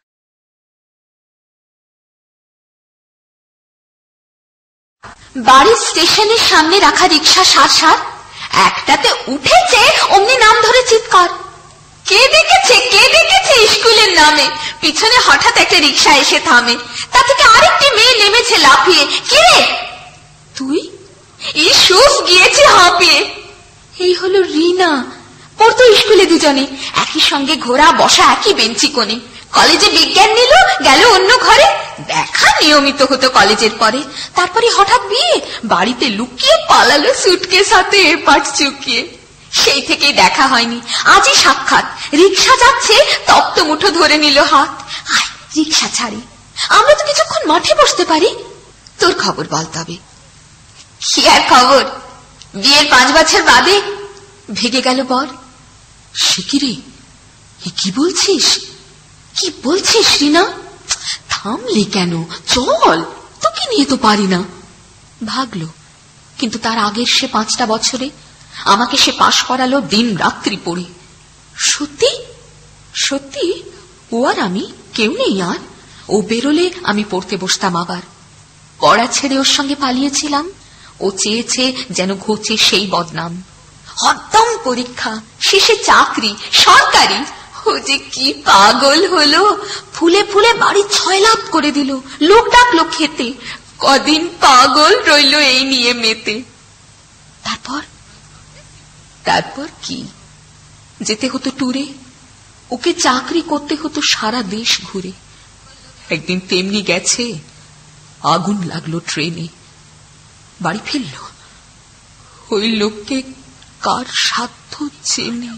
বাড়ির স্টেশনের সামনে রাখা রিক্সা সার সার একটাতে উঠেছে, অমনি নাম ধরে চিৎকার। কে দেখেছে, কে দেখেছে স্কুলের নামে। পিছনে হঠাৎ একটা রিক্সা এসে থামে, তা থেকে আরেকটি মেয়ে নেমেছে লাফিয়ে। কে রে তুই? এই সুস গিয়েছে হাঁপিয়ে। এই হলো রিনা, পড়তো স্কুলে দুজনে, একই সঙ্গে ঘোরা বসা একই বেঞ্চি কোণে। কলেজে বিজ্ঞান নিল, গেল অন্য ঘরে। দেখা নিয়মিত হতো কলেজের পরে। তারপরে হঠাৎ বিয়ে, বাড়িতে লুকিয়ে পালালো সুটকেস হাতে এপাট চুকিয়ে। সেই থেকেই দেখা হয়নি, আজই সাক্ষাৎ। রিক্সা যাচ্ছে, তপ্ত মুঠো ধরে নিল হাত। আয় রিক্সা ছাড়ি, আমরা তো কিছুক্ষণ মাঠে বসতে পারি। তোর খবর বল তবে। কি আর খবর, বিয়ের পাঁচ বছর বাদে ভেগে গেল বর। সে কি রে, কি বলছিস, কি বলছিস রিনা? থামলি কেন? চল, তোকে নিয়ে তো পারি না। ভাগলো, কিন্তু তার আগের সে পাঁচটা বছরে আমাকে সে পাশ করালো দিন রাত্রি পড়ে। সত্যি সত্যি ও আর আমি কেউ নেই আর। ও বেরোলে আমি পড়তে বসতাম আবার। পড়া ছেড়ে ওর সঙ্গে পালিয়েছিলাম। ও চেয়েছে যেন ঘোচে সেই বদনাম। হরদম পরীক্ষা, শেষে চাকরি, সরকারি। ও যে কি পাগল হলো, ফুলে ফুলে বাড়ি ছয় লাভ করে দিল, লোক ডাকলো খেতে। কদিন পাগল রইল এই নিয়ে মেতে। তারপর তারপর কি, যেতে হতো ট্যুরে, ওকে চাকরি করতে হতো সারা দেশ ঘুরে। একদিন তেমনি গেছে, আগুন লাগলো ট্রেনে, বাড়ি ফিরল। ওই লোককে কার সাধ্য চেনে।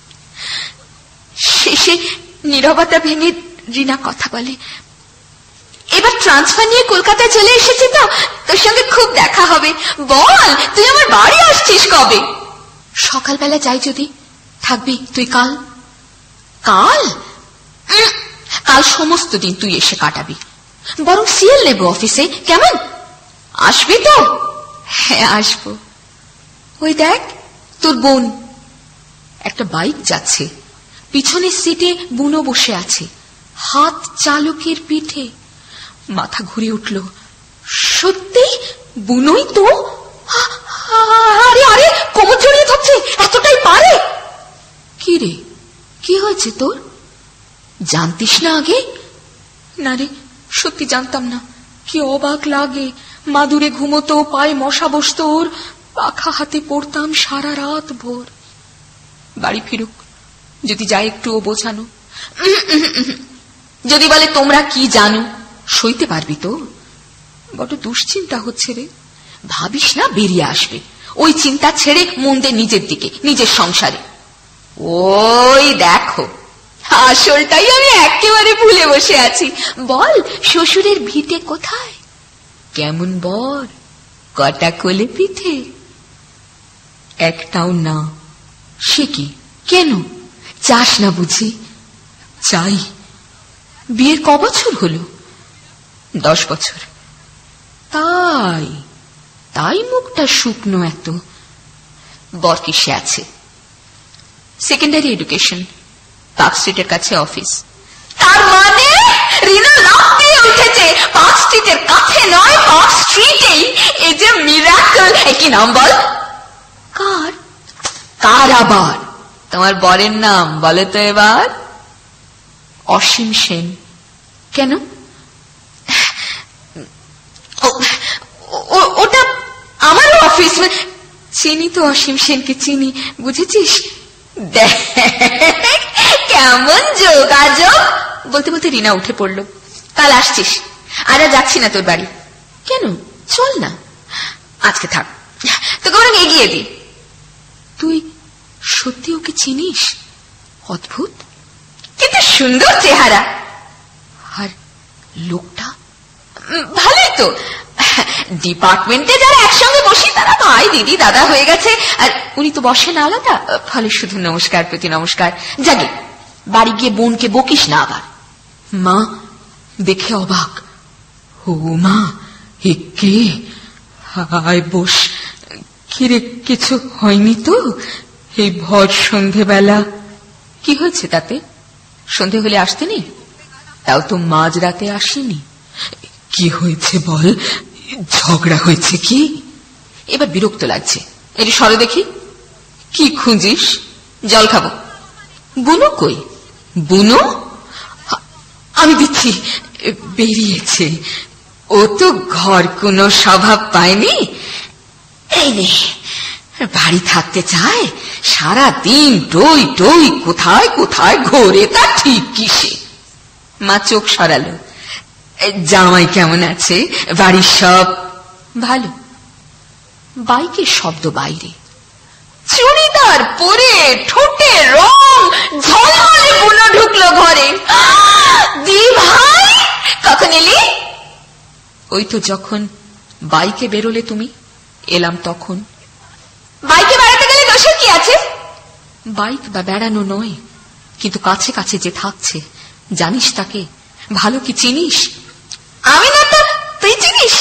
শেষে নীরবতা ভেঙে রিনা কথা বলে, এবার ট্রান্সফার নিয়ে কলকাতায় চলে এসেছি তো, তোর সঙ্গে খুব দেখা হবে। বল তুই আমার বাড়ি আসছিস কবে? সকালবেলা যাই যদি, থাকবি তুই কাল? কাল কাল সমস্ত দিন তুই এসে কাটাবি, বরং সিএল নেব অফিসে, কেমন? আসবি তো? হ্যাঁ আসবো। ওই দেখ তোর বোন। একটা বাইক যাচ্ছে, পিছনের সিটে বুনো বসে আছে, হাত চালকের পিঠে। মাথা ঘুরে উঠল, সত্যি বুনোই তো। আরে আরে কোমর জড়িয়ে ধরছে, এতটাই পারে। কি রে, কি হয়েছে তোর? জানতিস না আগে? না রে, সত্যি জানতাম না। কি অবাক লাগে, মাদুরে ঘুমোতো, পায়ে মশা বসত ওর, পাখা হাতে পড়তাম সারা রাত ভোর। বাড়ি ফিরুক, যদি যায় একটু ও বোঝানো। যদি বলে তোমরা কি জানো, সইতে পারবি তো? বড় দুশ্চিন্তা হচ্ছে রে। ভাবিস না বেরিয়ে আসবে, ওই চিন্তা ছেড়ে মন দে নিজের দিকে, নিজের সংসারে। ওই দেখো, আসলটাই আমি একেবারে ভুলে বসে আছি। বল শ্বশুরের ভিটে কোথায়? কেমন বর, কটা কোলে পিঠে? একটাও না। সে কি, কেন? চাস না বুঝি? চাই। বিয়ের ক বছর হলো? দশ বছর। তাই তাই মুখটা শুকনো এত। বর কিসে আছে? সেকেন্ডারি এডুকেশন, পার্ক স্ট্রিটের কাছে অফিস। তার মানে রিনা লাফ দিয়ে উঠেছে, পার্ক স্ট্রিটের কাছে নয়, পার্ক স্ট্রিটেই। এই যে মিরাকল। কি নাম বল? কার? কার আবার? তোমার বরের নাম বলে তো এবার। অসীম সেন। কেন? ওটা আমার অফিস। চিনি তো অসীম সেনকে, চিনি, বুঝেছিস? কেমন যোগাযোগ। বলতে বলতে রিনা উঠে পড়ল। কাল আসছিস? আর যাচ্ছি না তোর বাড়ি। কেন? চল না। আজকে থাক, তোকে বরং এগিয়ে দি। তুই সত্যি ওকে চিনিস? অদ্ভুত, কিন্তু সুন্দর চেহারা। আর লোকটা ভালোই তো। ডিপার্টমেন্টে যারা একসঙ্গে বসি তারা ভাই দিদি দাদা হয়ে গেছে, আর উনি তো বসেন আলাদা, ফলে শুধু নমস্কার প্রতি নমস্কার। জাগে, বাড়ি গিয়ে বোনকে বকিস না আবার। মা দেখে অবাক। ও মা, এ কে? হায় বস। কিরে, কিছু হয়নি তো? এই ভর সন্ধেবেলা। কি হয়েছে তাতে? সন্ধে হলে আসতে নেই? তাও তো মাঝ রাতে আসেনি। কি হয়েছে বল, ঝগড়া হয়েছে কি? এবার বিরক্ত লাগছে। এটি সরে দেখি। কি খুঁজিস? জল খাবো। বুনো কই? বুনো? আমি দিচ্ছি, বেরিয়েছে। ও তো ঘর কোনো স্বভাব পায়নি। এই নে, বাড়ি থাকতে চায়, সারা দিন টই টই, কোথায় কোথায় ঘোরে, তা ঠিক কিসে। মা চোখ সরালো। জামাই কেমন আছে? বাড়ির সব ভালো। বাইকের শব্দ বাইরে। চুড়িদার পরে, ঠোঁটে রং ঝলমলে বুনো ঢুকলো ঘরে। দি ভাই, কখন এলি? ওই তো যখন বাইকে বেরোলে তুমি, এলাম তখন। বাইকে বেড়াতে গেলে দোষের কি আছে? বাইক বা বেড়ানো নয়, কিন্তু কাছে কাছে যে থাকছে, জানিস তাকে? ভালো কি চিনিস? আমি না তো, তুই চিনিস?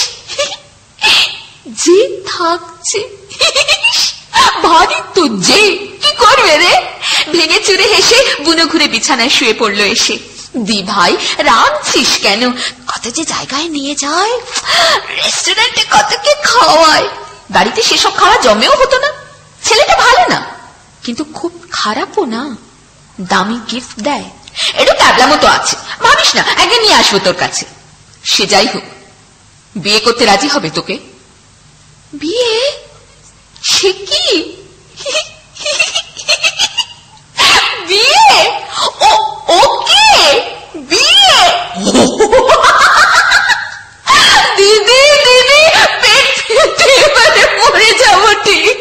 যে থাকছে ভারী তো, যে কি করবে রে? ভেঙে চুরে হেসে বুনো ঘুরে বিছানায় শুয়ে পড়লো এসে। দি ভাই রাঁধছিস কেন? কত যে জায়গায় নিয়ে যায়, রেস্টুরেন্টে কত কে খাওয়ায়। বাড়িতে সেসব খাওয়া জমেও হতো না। ছেলেটা ভালো না, কিন্তু খুব খারাপও না। দামি গিফট দেয়, একটু ক্যাবলা মতো আছে। ভাবিস না একদিন নিয়ে আসবো তোর কাছে। সে যাই হোক, বিয়ে করতে রাজি হবে তোকে? বিয়ে? সে কি বিয়ে? ও ওকে বিয়ে? দিদি দিদি পেট ফেটে এবারে মরে যাবো ঠিক।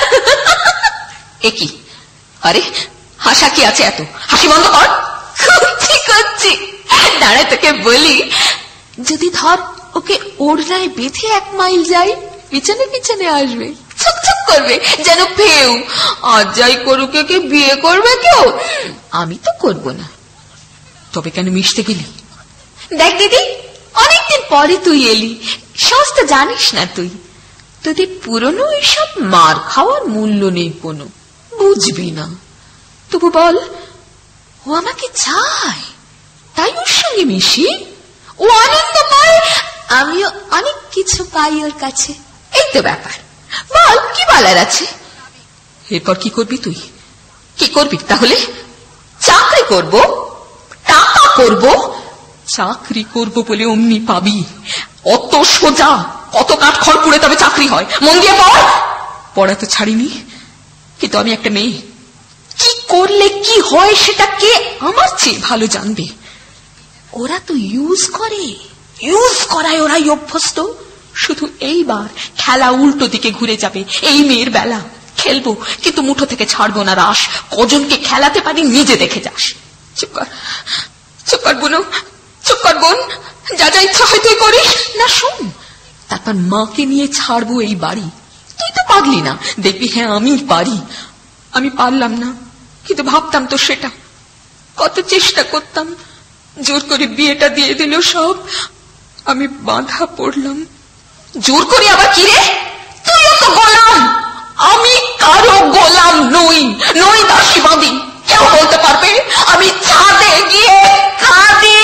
একই, আরে হাসা কি আছে এত? হাসি বন্ধ কর। করছি করছি, দাঁড়া তোকে বলি। যদি ধর ওকে ওড়নায় বেঁধে এক মাইল যাই, পিছনে পিছনে আসবে, ছুকছুক করবে যেন ফেউ। আর যাই করুক, কে বিয়ে করবে কেউ? আমি তো করব না। তবে কেন মিশতে গেলি? দেখ দিদি, অনেকদিন পরে তুই এলি, সস্তা জানিস না তুই। তোদের পুরনো এইসব মার খাওয়ার মূল্য নেই কোনো, বুঝবি না। তবু বল, ও আমাকে চায়, তাই ওর সঙ্গে মিশি। ও আনন্দ পায়, আমিও অনেক কিছু পাই ওর কাছে। এই তো ব্যাপার। বল কি বলার আছে? এরপর কি করবি তুই? কি করবি তাহলে? চাকরি করব, টাকা করব। চাকরি করব বলে অমনি পাবি? অত সোজা? কত কাঠ খড় পুড়ে তবে চাকরি হয়। মন দিয়ে পড়। পড়া তো ছাড়িনি, কিন্তু আমি একটা মেয়ে। কি করলে কি হয় সেটা কে আমার চেয়ে ভালো জানবে? ওরা তো ইউজ করে, ইউজ করায় ওরাই অভ্যস্ত। শুধু এইবার খেলা উল্টো দিকে ঘুরে যাবে। এই মেয়ের বেলা খেলবো, কিন্তু মুঠো থেকে ছাড়বো না রাস। কজনকে খেলাতে পারি নিজে দেখে যাস। চুপ কর, চুপ কর বুনু, চুপ কর বোন। যা যা ইচ্ছা হয় তুই করিস না। শোন, তারপর মাকে নিয়ে ছাড়বো এই বাড়ি। তুই তো পারলি না, দেখবি হ্যাঁ আমি পারি। আমি পারলাম না, কিন্তু ভাবতাম তো সেটা। কত চেষ্টা করতাম, জোর করে বিয়েটা দিয়ে দিল সব। আমি বাধা পড়লাম। জোর করে আবার কি রে? তুইও তো গোলাম। আমি কারো গোলাম নই, নই দাসী বাঁধি। কেউ বলতে পারবে আমি ছাদে গিয়ে কাঁদি?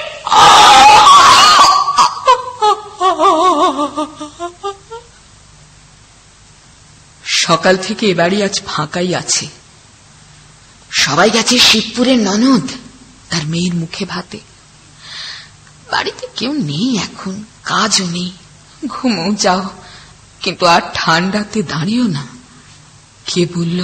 সকাল থেকে এ বাড়ি আজ ফাঁকাই আছে। সবাই গেছে শিবপুরের ননদ তার মেয়ের মুখে ভাতে। বাড়িতে কেউ নেই এখন, কাজও নেই। ঘুমো যাও, কিন্তু আর ঠান্ডাতে দাঁড়িও না। কে বলল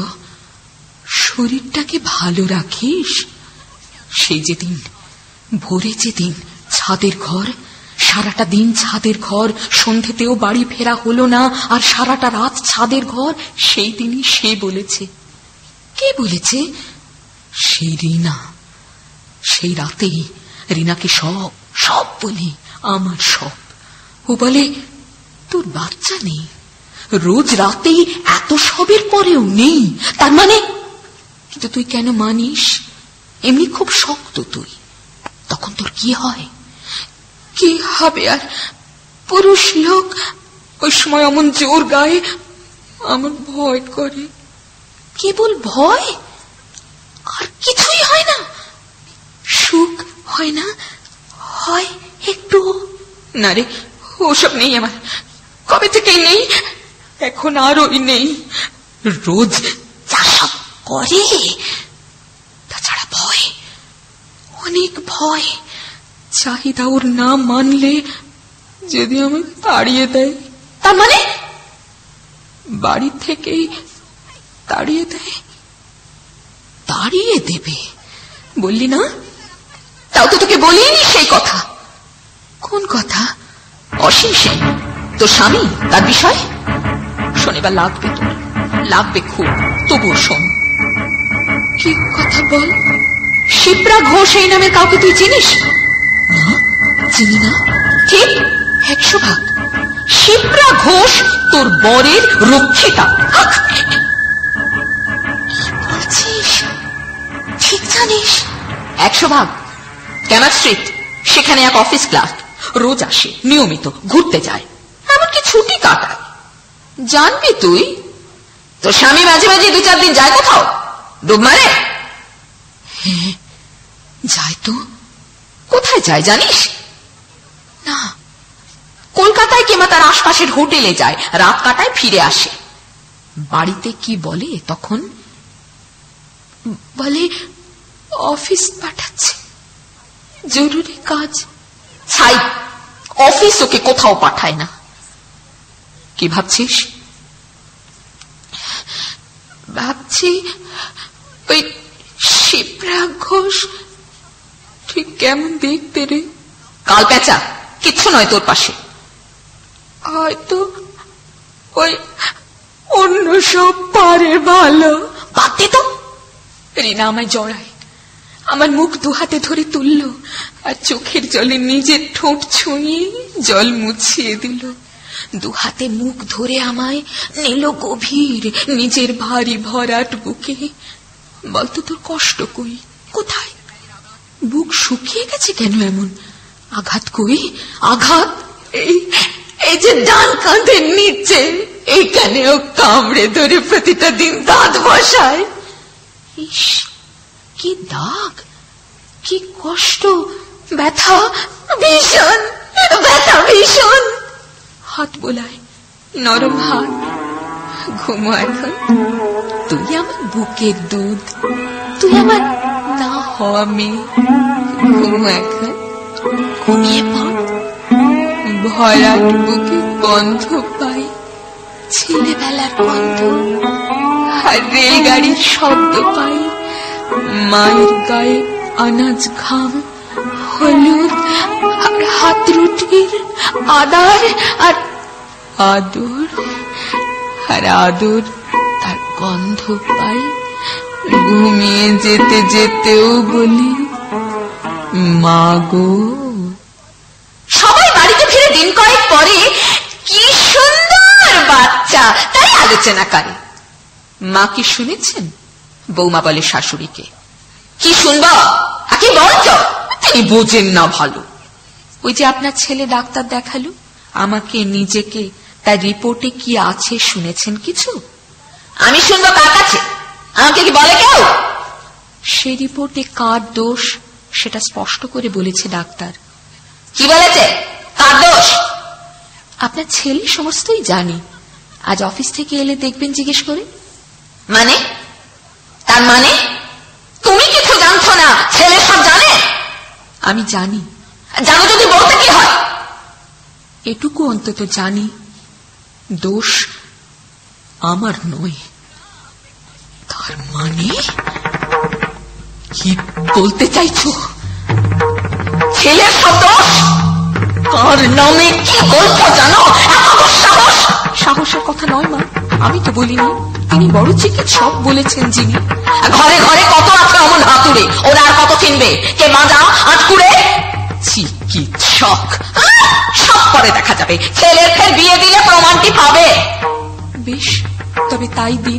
শরীরটাকে ভালো রাখিস? সেই যেদিন ভোরে, যেদিন ছাদের ঘর, সারাটা দিন ছাদের ঘর, সন্ধেতেও বাড়ি ফেরা হলো না, আর সারাটা রাত ছাদের ঘর, সেই দিনই সে বলেছে। কে বলেছে? সেই রিনা। সেই রাতেই রিনাকে সব সব বলি, আমার সব। ও বলে তোর বাচ্চা নেই। রোজ রাতেই এত সবের পরেও নেই, তার মানে? কিন্তু তুই কেন মানিস? এমনি খুব শক্ত তুই। তখন তোর কি হয়? কি হবে আর? পুরুষ লোক ওই সময় অমন জোর গায়ে, আমার ভয় করে। কেবল ভয়, আর কিছুই হয় না? সুখ হয় না? হয় একটু? না রে, ওসব নেই আমার, কবে থেকেই নেই। এখন আরোই নেই। রোজ যা সব করে, তাছাড়া ভয়, অনেক ভয়। চাহিদা ওর না মানলে যদি আমি তাড়িয়ে দেয়। তার মানে? বাড়ি থেকেই তাড়িয়ে দেয়। তাড়িয়ে দেবে বললি না? তাও তো তোকে বলিনি সেই কথা। কোন কথা? অসীম সেন তোর স্বামী, তার বিষয় শোনেবার লাগবে, তোর লাগবে খুব। তবুও শোন। কি কথা বল? শিপ্রা ঘোষ এই নামে কাউকে তুই চিনিস? না, চিনি না। ঠিক একশো ভাগ। শিপ্রা ঘোষ তোর বরের রক্ষিতা। কি বলছিস? ঠিক জানিস? একশো ভাগ। ক্যামার স্ট্রিট, সেখানে এক অফিস ক্লার্ক রোজ আসে, নিয়মিত ঘুরতে যায়, এমনকি ছুটি কাটায়। জানবি তুই? তোর স্বামী মাঝে মাঝে দু চার দিন যায় কোথাও, ডুব মারে। হ্যাঁ যায় তো, কোথায় যায় জানিস? না, কলকাতায় কিংবা তার আশপাশের হোটেলে যায়, রাত কাটায় ফিরে আসে। বাড়িতে কি বলে তখন? বলে অফিস পাঠাচ্ছে, জরুরি কাজ। ছাই, অফিস ওকে কোথাও পাঠায় না। কি ভাবছিস? ভাবছি ওই শিবরাগ ঘোষ ঠিক কেমন দেখতে রে? কাল পেঁচা, কিচ্ছু নয় তোর পাশে। হয়তো ওই অন্য সব পারে ভালো। বাদ দে তো। রিনা আমায় জড়ায়, আমার মুখ দু হাতে ধরে তুলল আর চোখের জলে নিজের ঠোঁট ছুঁয়ে জল মুছিয়ে দিল। দু হাতে মুখ ধরে আমায় নিল গভীর নিজের ভারী ভরাট বুকে। বলতো তোর কষ্ট কই, কোথায়? বুক শুকিয়ে গেছে কেন এমন? আঘাত কই? আঘাত এই এই যে ডান কাঁধের নিচে, এইখানেও কামড়ে ধরে প্রতিটা দিন দাঁত বসায়। ইস, কি দাগ, কি কষ্ট, ব্যথা ভীষণ, ব্যথা ভীষণ। হাত বোলায়, নরম হাত। ঘুমো এখন, তুই আমার বুকের দুধ, তুই আমার না হওয়া মেয়ে। ঘুমো এখন, ঘুমিয়ে পড়। ভরাট বুকে গন্ধ পাই, ছেলেবেলার গন্ধ, আর রেলগাড়ির শব্দ পাই। মায়ের গায়ে আনাজ ঘাম, হলুদ আর হাত রুটির আদার আর আদর, আর আদর তার গন্ধ পাই। ঘুমিয়ে যেতে যেতেও বলি মা গো। সবাই বাড়িতে ফিরে দিন কয়েক পরে কি সুন্দর বাচ্চা তাই আলোচনা করে। মা কি শুনেছেন? বৌমা বলে শাশুড়িকে, কি শুনব, কি বলছ? তিনি বোঝেন না ভালো। ওই যে আপনার ছেলে ডাক্তার দেখালো আমাকে, নিজেকে, তার রিপোর্টে কি আছে শুনেছেন কিছু? আমি শুনবো কার কাছে? আমাকে কি বলে কেউ? সে রিপোর্টে কার দোষ সেটা স্পষ্ট করে বলেছে ডাক্তার। কি বলেছে? কার দোষ? আপনার ছেলে সমস্তই জানে। আজ অফিস থেকে এলে দেখবেন জিজ্ঞেস করে। মানে? তার মানে তুমি কিছু জানছো না, ছেলে সব জানে? আমি জানি। জানো যদি বলতে কি হয়? এটুকু অন্তত জানি, দোষ আমার নয়। তার মানে কি বলতে চাইছো? ছেলের সব দোষ? কার নামে কি বলছো জানো? সাহস? সাহসের কথা নয় মা, আমি তো বলিনি, তিনি বড় চিকিৎসক বলেছেন যিনি। ঘরে ঘরে কত আছে অমন হাতুড়ে, ওরা আর কত কিনবে? কে মাজা আটকুড়ে? চিকিৎসক সব পরে দেখা যাবে। ছেলের ফের বিয়ে দিলে প্রমাণটি পাবে। বেশ, তবে তাই দিন।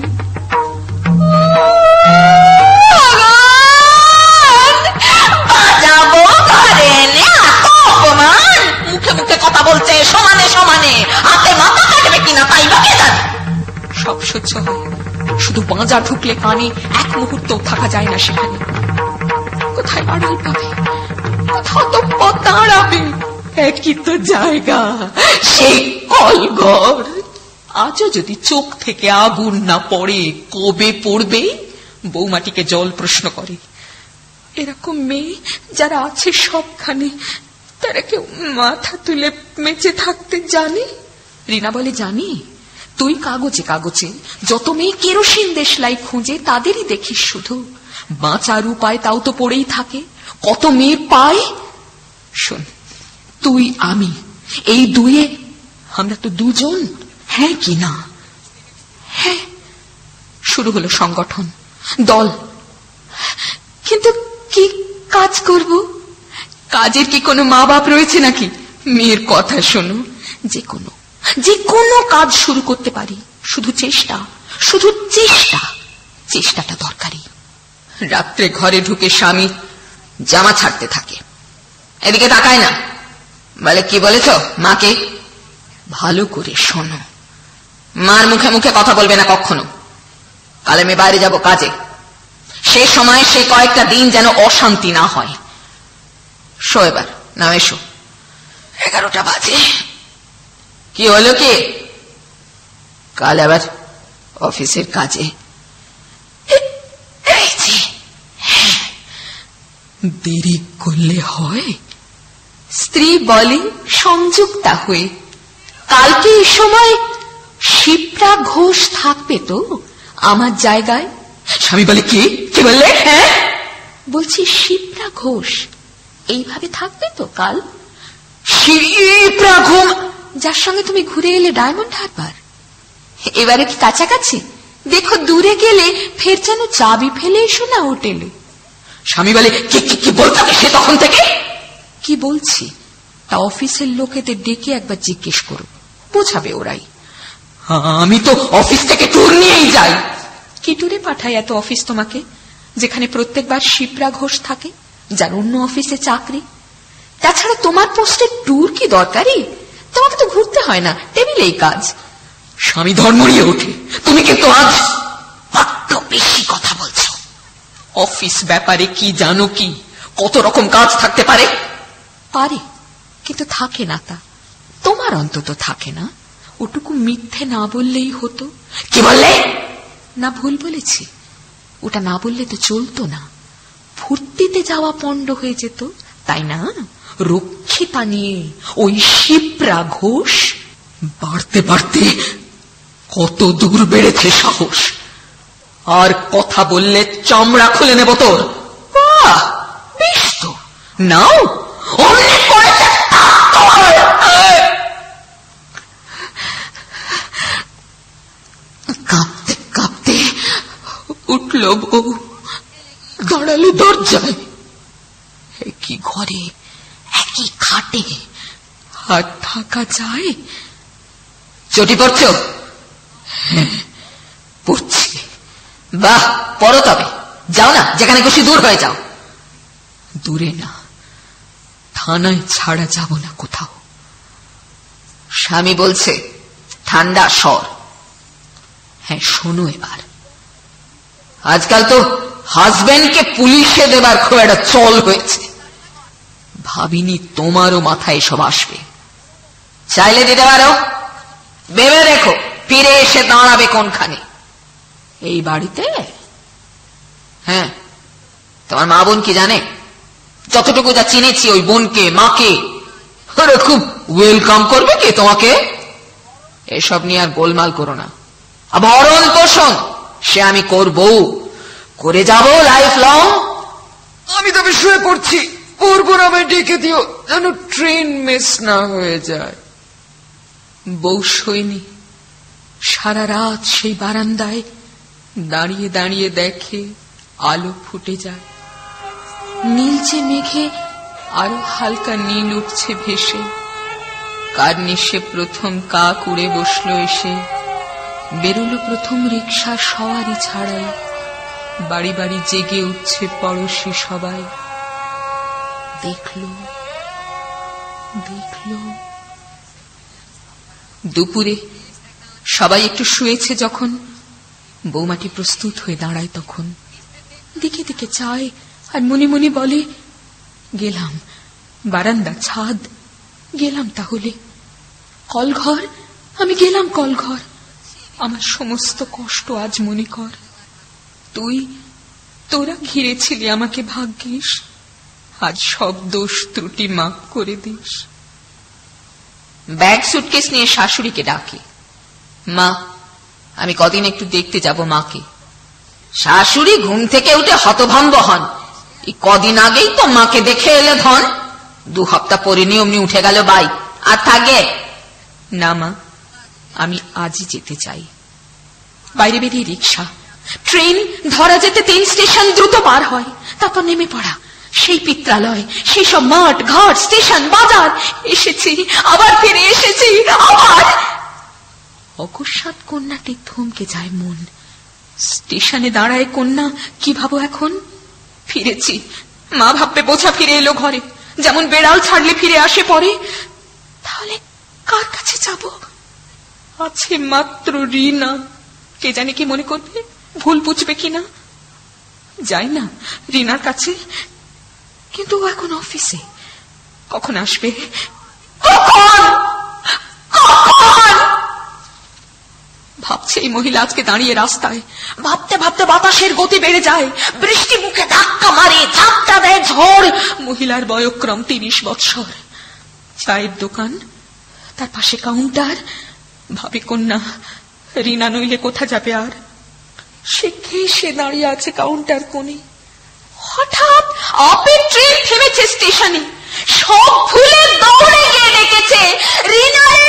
বাজাবো ঘরে এনে এত অপমান, মুখে মুখে কথা বলছে সমানে সমানে, হাতে মাথা কাটবে কিনা তাই বা কে জানে। সব সহ্য হয়, শুধু বাঁজা ঢুকলে কানে এক মুহূর্ত থাকা যায় না সেখানে। কোথায় আড়াল পাবে, কোথাও তো দাঁড়াবে, একই তো জায়গা, সেই কলঘর। আজও যদি চোখ থেকে আগুন না পড়ে কবে পড়বে? বৌমাটিকে জল প্রশ্ন করে। এরকম মেয়ে যারা আছে সবখানে, তারা কেউ মাথা তুলে মেচে থাকতে জানে? রিনা বলে, জানি। তুই কাগজে কাগজে যত মেয়ে কেরোসিন দেশলাই খুঁজে তাদেরই দেখিস শুধু। বাঁচার উপায় তাও তো পড়েই থাকে, কত মেয়ে পায়। শোন, তুই আমি এই দুয়ে আমরা তো দুজন, হ্যাঁ কি না? হ্যাঁ। শুরু হলো সংগঠন, দল। কিন্তু কি কাজ করব? কাজের কি কোনো মা বাপ রয়েছে নাকি? মেয়ের কথা শোনো, যে কোনো যে কোনো কাজ শুরু করতে পারি, শুধু চেষ্টা, শুধু চেষ্টা। চেষ্টাটা দরকারি। রাত্রে ঘরে ঢুকে স্বামী জামা ছাড়তে থাকে, এদিকে তাকায় না, বলে, কি বলেছ মাকে? ভালো করে শোনো, মার মুখে মুখে কথা বলবে না কখনো। কাল আমি বাইরে যাব কাজে, সে সময় সে কয়েকটা দিন যেন অশান্তি না হয়। শো এবার, না এসো। এগারোটা বাজে। কি হলো কি? কাল আবার অফিসের কাজে। দেরি করলে হয়? স্ত্রী বলে সংযুক্তা হয়ে। কালকে এই সময় শিপ্রা ঘোষ থাকবে তো আমার জায়গায়? স্বামী বলে কি? কি বললে? হ্যাঁ বলছি শিপ্রা ঘোষ এইভাবে থাকবে তো কাল? শিপ্রা ঘোষ যার সঙ্গে তুমি ঘুরে এলে ডায়মন্ড হারবার, এবারে কি কাছাকাছি? দেখো দূরে গেলে ফের যেন চাবি ফেলে এসো না হোটেলে। স্বামী বলে কি কি বলতে সে তখন থেকে? কি বলছি তা অফিসের লোকেদের ডেকে একবার জিজ্ঞেস করো, বোঝাবে ওরাই। আমি তো অফিস থেকে ট্যুর নিয়েই যাই। কি ট্যুরে পাঠাই এত অফিস তোমাকে, যেখানে প্রত্যেকবার শিপ্রা ঘোষ থাকে, যার অন্য অফিসে চাকরি? তাছাড়া তোমার পোস্টের ট্যুর কি দরকারি? তোমাকে তো ঘুরতে হয় না, টেবিলেই কাজ। স্বামী ধর্মড়িয়ে ওঠে, তুমি কিন্তু আজ বড্ড বেশি কথা বলছো। অফিস ব্যাপারে কি জানো? কি কত রকম কাজ থাকতে পারে? পারে, কিন্তু থাকে না। তা তোমার অন্তত থাকে না। ওটুকু মিথ্যে না বললেই হতো। কি বললে? না ভুল বলেছি, ওটা না বললে তো চলতো না, ফুর্তিতে যাওয়া পণ্ড হয়ে যেত, তাই না? রক্ষিতা নিয়ে ওই শিপ্রা ঘোষ বাড়তে বাড়তে কত দূর বেড়েছে সাহস। আর কথা বললে চামড়া খুলে নেব তোর। বাহ, বেশ তো, নাও। অনেক করেছে। কাঁপতে কাঁপতে উঠল বউ, দাঁড়ালো দরজায়। একই ঘরে একই খাটে হাত থাকা যায়? চটি পড়ছ? হ্যাঁ পড়ছি। বাহ, পড়ো তবে। যাও না, যেখানে খুশি দূর হয়ে যাও। দূরে না, থানায় ছাড়া যাব না কোথাও। স্বামী বলছে ঠান্ডা স্বর। হ্যাঁ শোনো এবার, আজকাল তো হাজবেন্ডকে পুলিশে দেবার খুব একটা চল হয়েছে। ভাবিনি তোমারও মাথায় এসব আসবে। চাইলে দিতে পারো, ভেবে দেখো ফিরে এসে দাঁড়াবে কোনখানে। এই বাড়িতে? হ্যাঁ, তোমার মা বোন কি জানে? যতটুকু যা চিনেছি ওই বোনকে, মাকে, ওরা খুব ওয়েলকাম করবে কে তোমাকে। এসব নিয়ে আর গোলমাল করো না। ভরণ পোষণ সে আমি করবো, করে যাব লাইফ লং। আমি তবে শুয়ে পড়ছি, পড়বো না, আমায় ডেকে দিও যেন ট্রেন মিস না হয়ে যায়। বউ শোয়নি, সারা রাত সেই বারান্দায় দাঁড়িয়ে দাঁড়িয়ে দেখে আলো ফুটে যায়। নীলচে মেঘে আরো হালকা নীল উঠছে ভেসে। কার্নিশে প্রথম কাক উড়ে বসলো এসে। বেরোলো প্রথম রিক্সা সওয়ারি ছাড়াই। বাড়ি বাড়ি জেগে উঠছে পড়োশি সবাই। দেখলো দেখলো দুপুরে সবাই একটু শুয়েছে যখন, বৌমাটি প্রস্তুত হয়ে দাঁড়ায় তখন। দিকে দিকে চায় আর মনে মনে বলে, গেলাম বারান্দা, ছাদ, গেলাম তাহলে কলঘর, আমি গেলাম কলঘর। আমার সমস্ত কষ্ট আজ মনে কর। তুই তোরা ঘিরেছিলি আমাকে ভাগ্যিস, আজ সব দোষ ত্রুটি মাফ করে দিস। ব্যাগ সুটকেস নিয়ে শাশুড়িকে ডাকে, মা আমি কদিন একটু দেখতে যাব মাকে। শাশুড়ি ঘুম থেকে উঠে হতভম্ব হন, এই কদিন আগেই তো মাকে দেখে এলে ধন, দু হপ্তাহ পরে নিয়মনি উঠে গেল বাই, আর থাকে না। মা আমি আজই যেতে চাই। বাইরে বেরিয়ে রিক্সা, ট্রেন ধরা যেতে তিন স্টেশন দ্রুত পার হয়, তারপর নেমে পড়া সেই পিত্রালয়, সেই সব মাঠ ঘাট স্টেশন বাজার। এসেছি, আবার ফিরে এসেছি, আবার। অকস্মাৎ কন্যাটি থমকে যায় মন। স্টেশনে দাঁড়ায় কন্যা, কি ভাবো এখন? ফিরেছি। মা ভাববে বোঝা ফিরে এলো ঘরে, যেমন বেড়াল ছাড়লে ফিরে আসে পরে। তাহলে কার কাছে যাব? আছে মাত্র রিনা। কে জানে কি মনে করবে, ভুল বুঝবে কিনা। যাই না রিনার কাছে, কিন্তু ও এখন অফিসে, কখন আসবে? কখন কখন ভাবছে এই মহিলা আজকে দাঁড়িয়ে রাস্তায়। ভাবতে ভাবতে বাতাসের গতি বেড়ে যায়, বৃষ্টি মুখে ধাক্কা মারে, ঝাপটা দেয় ঝড়। মহিলার বয়ক্রম তিরিশ বৎসর, চায়ের দোকান, তার পাশে কাউন্টার। ভাবে কন্যা রিনা নইলে কোথা যাবে আর? সে কে? সে দাঁড়িয়ে আছে কাউন্টার কোণে। হঠাৎ আপের ট্রেন থেমেছে স্টেশনে। সব ভুলে দৌড়ে গিয়ে ডেকেছে, রিনা রে!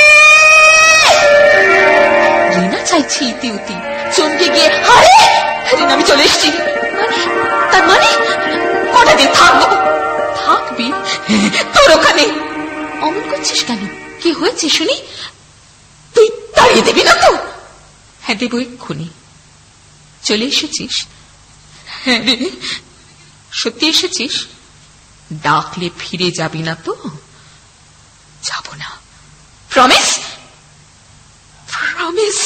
রিনা চাইছে ইতি উতি, চমকে গিয়ে, আরে রিনা আমি চলে এসছি। মানে তার মানে কটা দিন থাকবো? থাকবি তোর ওখানে? অমন করছিস কেন? কি হয়েছে শুনি? তুই তাড়িয়ে দেবি না তো? হ্যাঁ দেব এক্ষুনি। চলে এসেছিস? হ্যাঁ রে। সত্যি এসেছিস? ডাকলে ফিরে যাবি না তো? যাব না। প্রমিস? প্রমিস?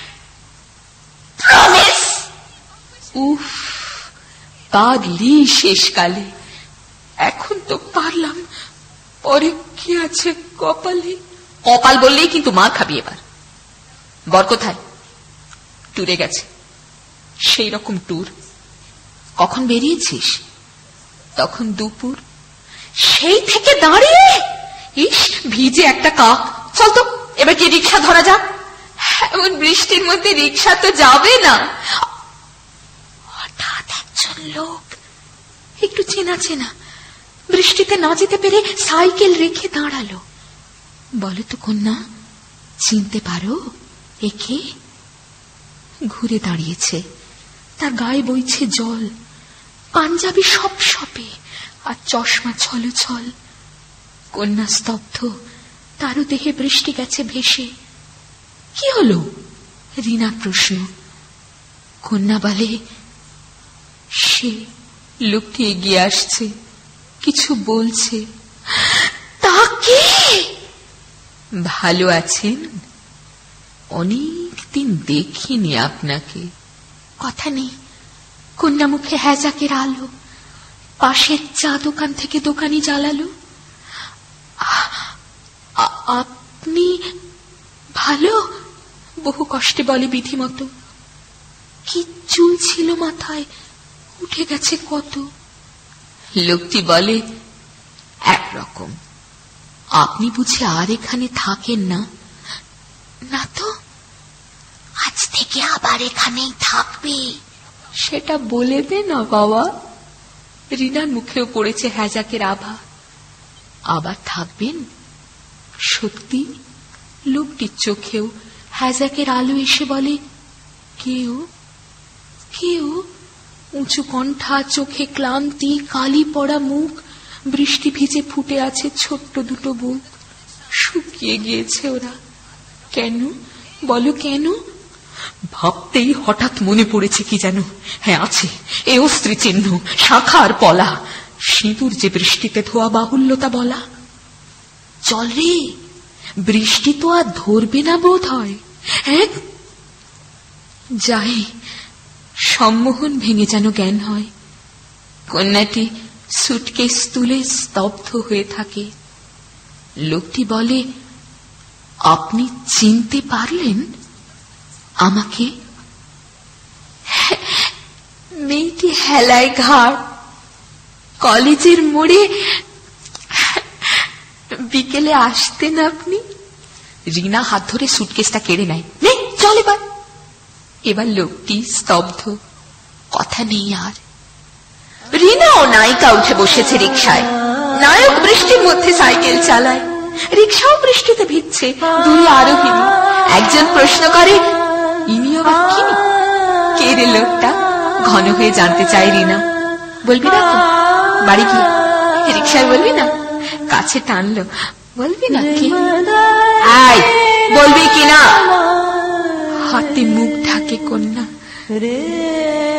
প্রমিস? উফ, পাগলি শেষকালে। এখন তো পারলাম, পরে কি আছে কপালে? কপাল বললেই কিন্তু মা খাবি এবার। বর কোথায়? ট্যুরে গেছে। সেই রকম ট্যুর। কখন বেরিয়েছিস? তখন দুপুর। সেই থেকে দাঁড়িয়ে ইস ভিজে একটা কাক। চল তো এবার কি রিক্সা ধরা যাক? এমন বৃষ্টির মধ্যে রিক্সা তো যাবে না। হঠাৎ একজন লোক, একটু চেনা চেনা, বৃষ্টিতে না যেতে পেরে সাইকেল রেখে দাঁড়ালো। বলো তো কন্যা, চিনতে পারো একে? ঘুরে দাঁড়িয়েছে, তার গায়ে বইছে জল, পাঞ্জাবি সব সপে আর চশমা ছল ছল। কন্যা স্তব্ধ, তারও দেহে বৃষ্টি গেছে ভেসে। কি হলো? রিনার প্রশ্ন। কন্যা বলে, সে লোকটি এগিয়ে আসছে, কিছু বলছে। তাকে? ভালো আছেন? অনেক দিন দেখিনি আপনাকে। কথা নেই। কন্যা মুখে হ্যাজাকের আলো। পাশের চা দোকান থেকে দোকানি জ্বালালো। আপনি ভালো? বহু কষ্টে বলে বিধিমতো। কি চুল ছিল মাথায়, উঠে গেছে কত। লোকটি বলে, একরকম। আপনি বুঝি আর এখানে থাকেন না? না তো। আজ থেকে আবার এখানেই থাকবে। সেটা বলে দে না বাবা। রিনার মুখেও পড়েছে হ্যাজাকের আভা। আবার থাকবেন? সত্যি? লোকটির চোখেও হ্যাজাকের আলো এসে বলে, কেউ কেউ? উঁচু কণ্ঠা, চোখে ক্লান্তি, কালি পড়া মুখ, বৃষ্টি ভিজে ফুটে আছে ছোট্ট দুটো বুক। শুকিয়ে গিয়েছে ওরা। কেন বলো কেন? ভাবতেই হঠাৎ মনে পড়েছে কি যেন। হ্যাঁ আছে, এ অস্ত্রী চিহ্ন, শাখা আর পলা। সিঁদুর যে বৃষ্টিতে ধোয়া বাহুল্যতা বলা। চল রে, বৃষ্টি তো আর ধরবে না বোধ হয়। হ্যাঁ যাই। সম্মোহন ভেঙে যেন জ্ঞান হয়। কন্যাটি সুটকেস তুলে স্তব্ধ হয়ে থাকে। লোকটি বলে, আপনি চিনতে পারলেন আমাকে? মেয়েটি হেলায় ঘাড়। কলেজের মোড়ে বিকেলে আসতেন আপনি? রিনা হাত ধরে সুটকেসটা কেড়ে নেয়। নে চল এবার। এবার লোকটি স্তব্ধ, কথা নেই আর। রিনা ও নায়িকা উঠে বসেছে রিকশায়। নায়ক বৃষ্টির মধ্যে সাইকেল চালায়। রিকশাও বৃষ্টিতে ভিজছে, দুই আরোহী। একজন প্রশ্ন করে, ইনি আবার কি? কে রে লোকটা? ঘন হয়ে জানতে চায় রিনা। বলবি না তো? বাড়ি গিয়ে রিকশায় বলবি না? কাছে টানলো, বলবি না কি? আয়, বলবি কিনা? হাতে মুখ ঢাকে কন্যা।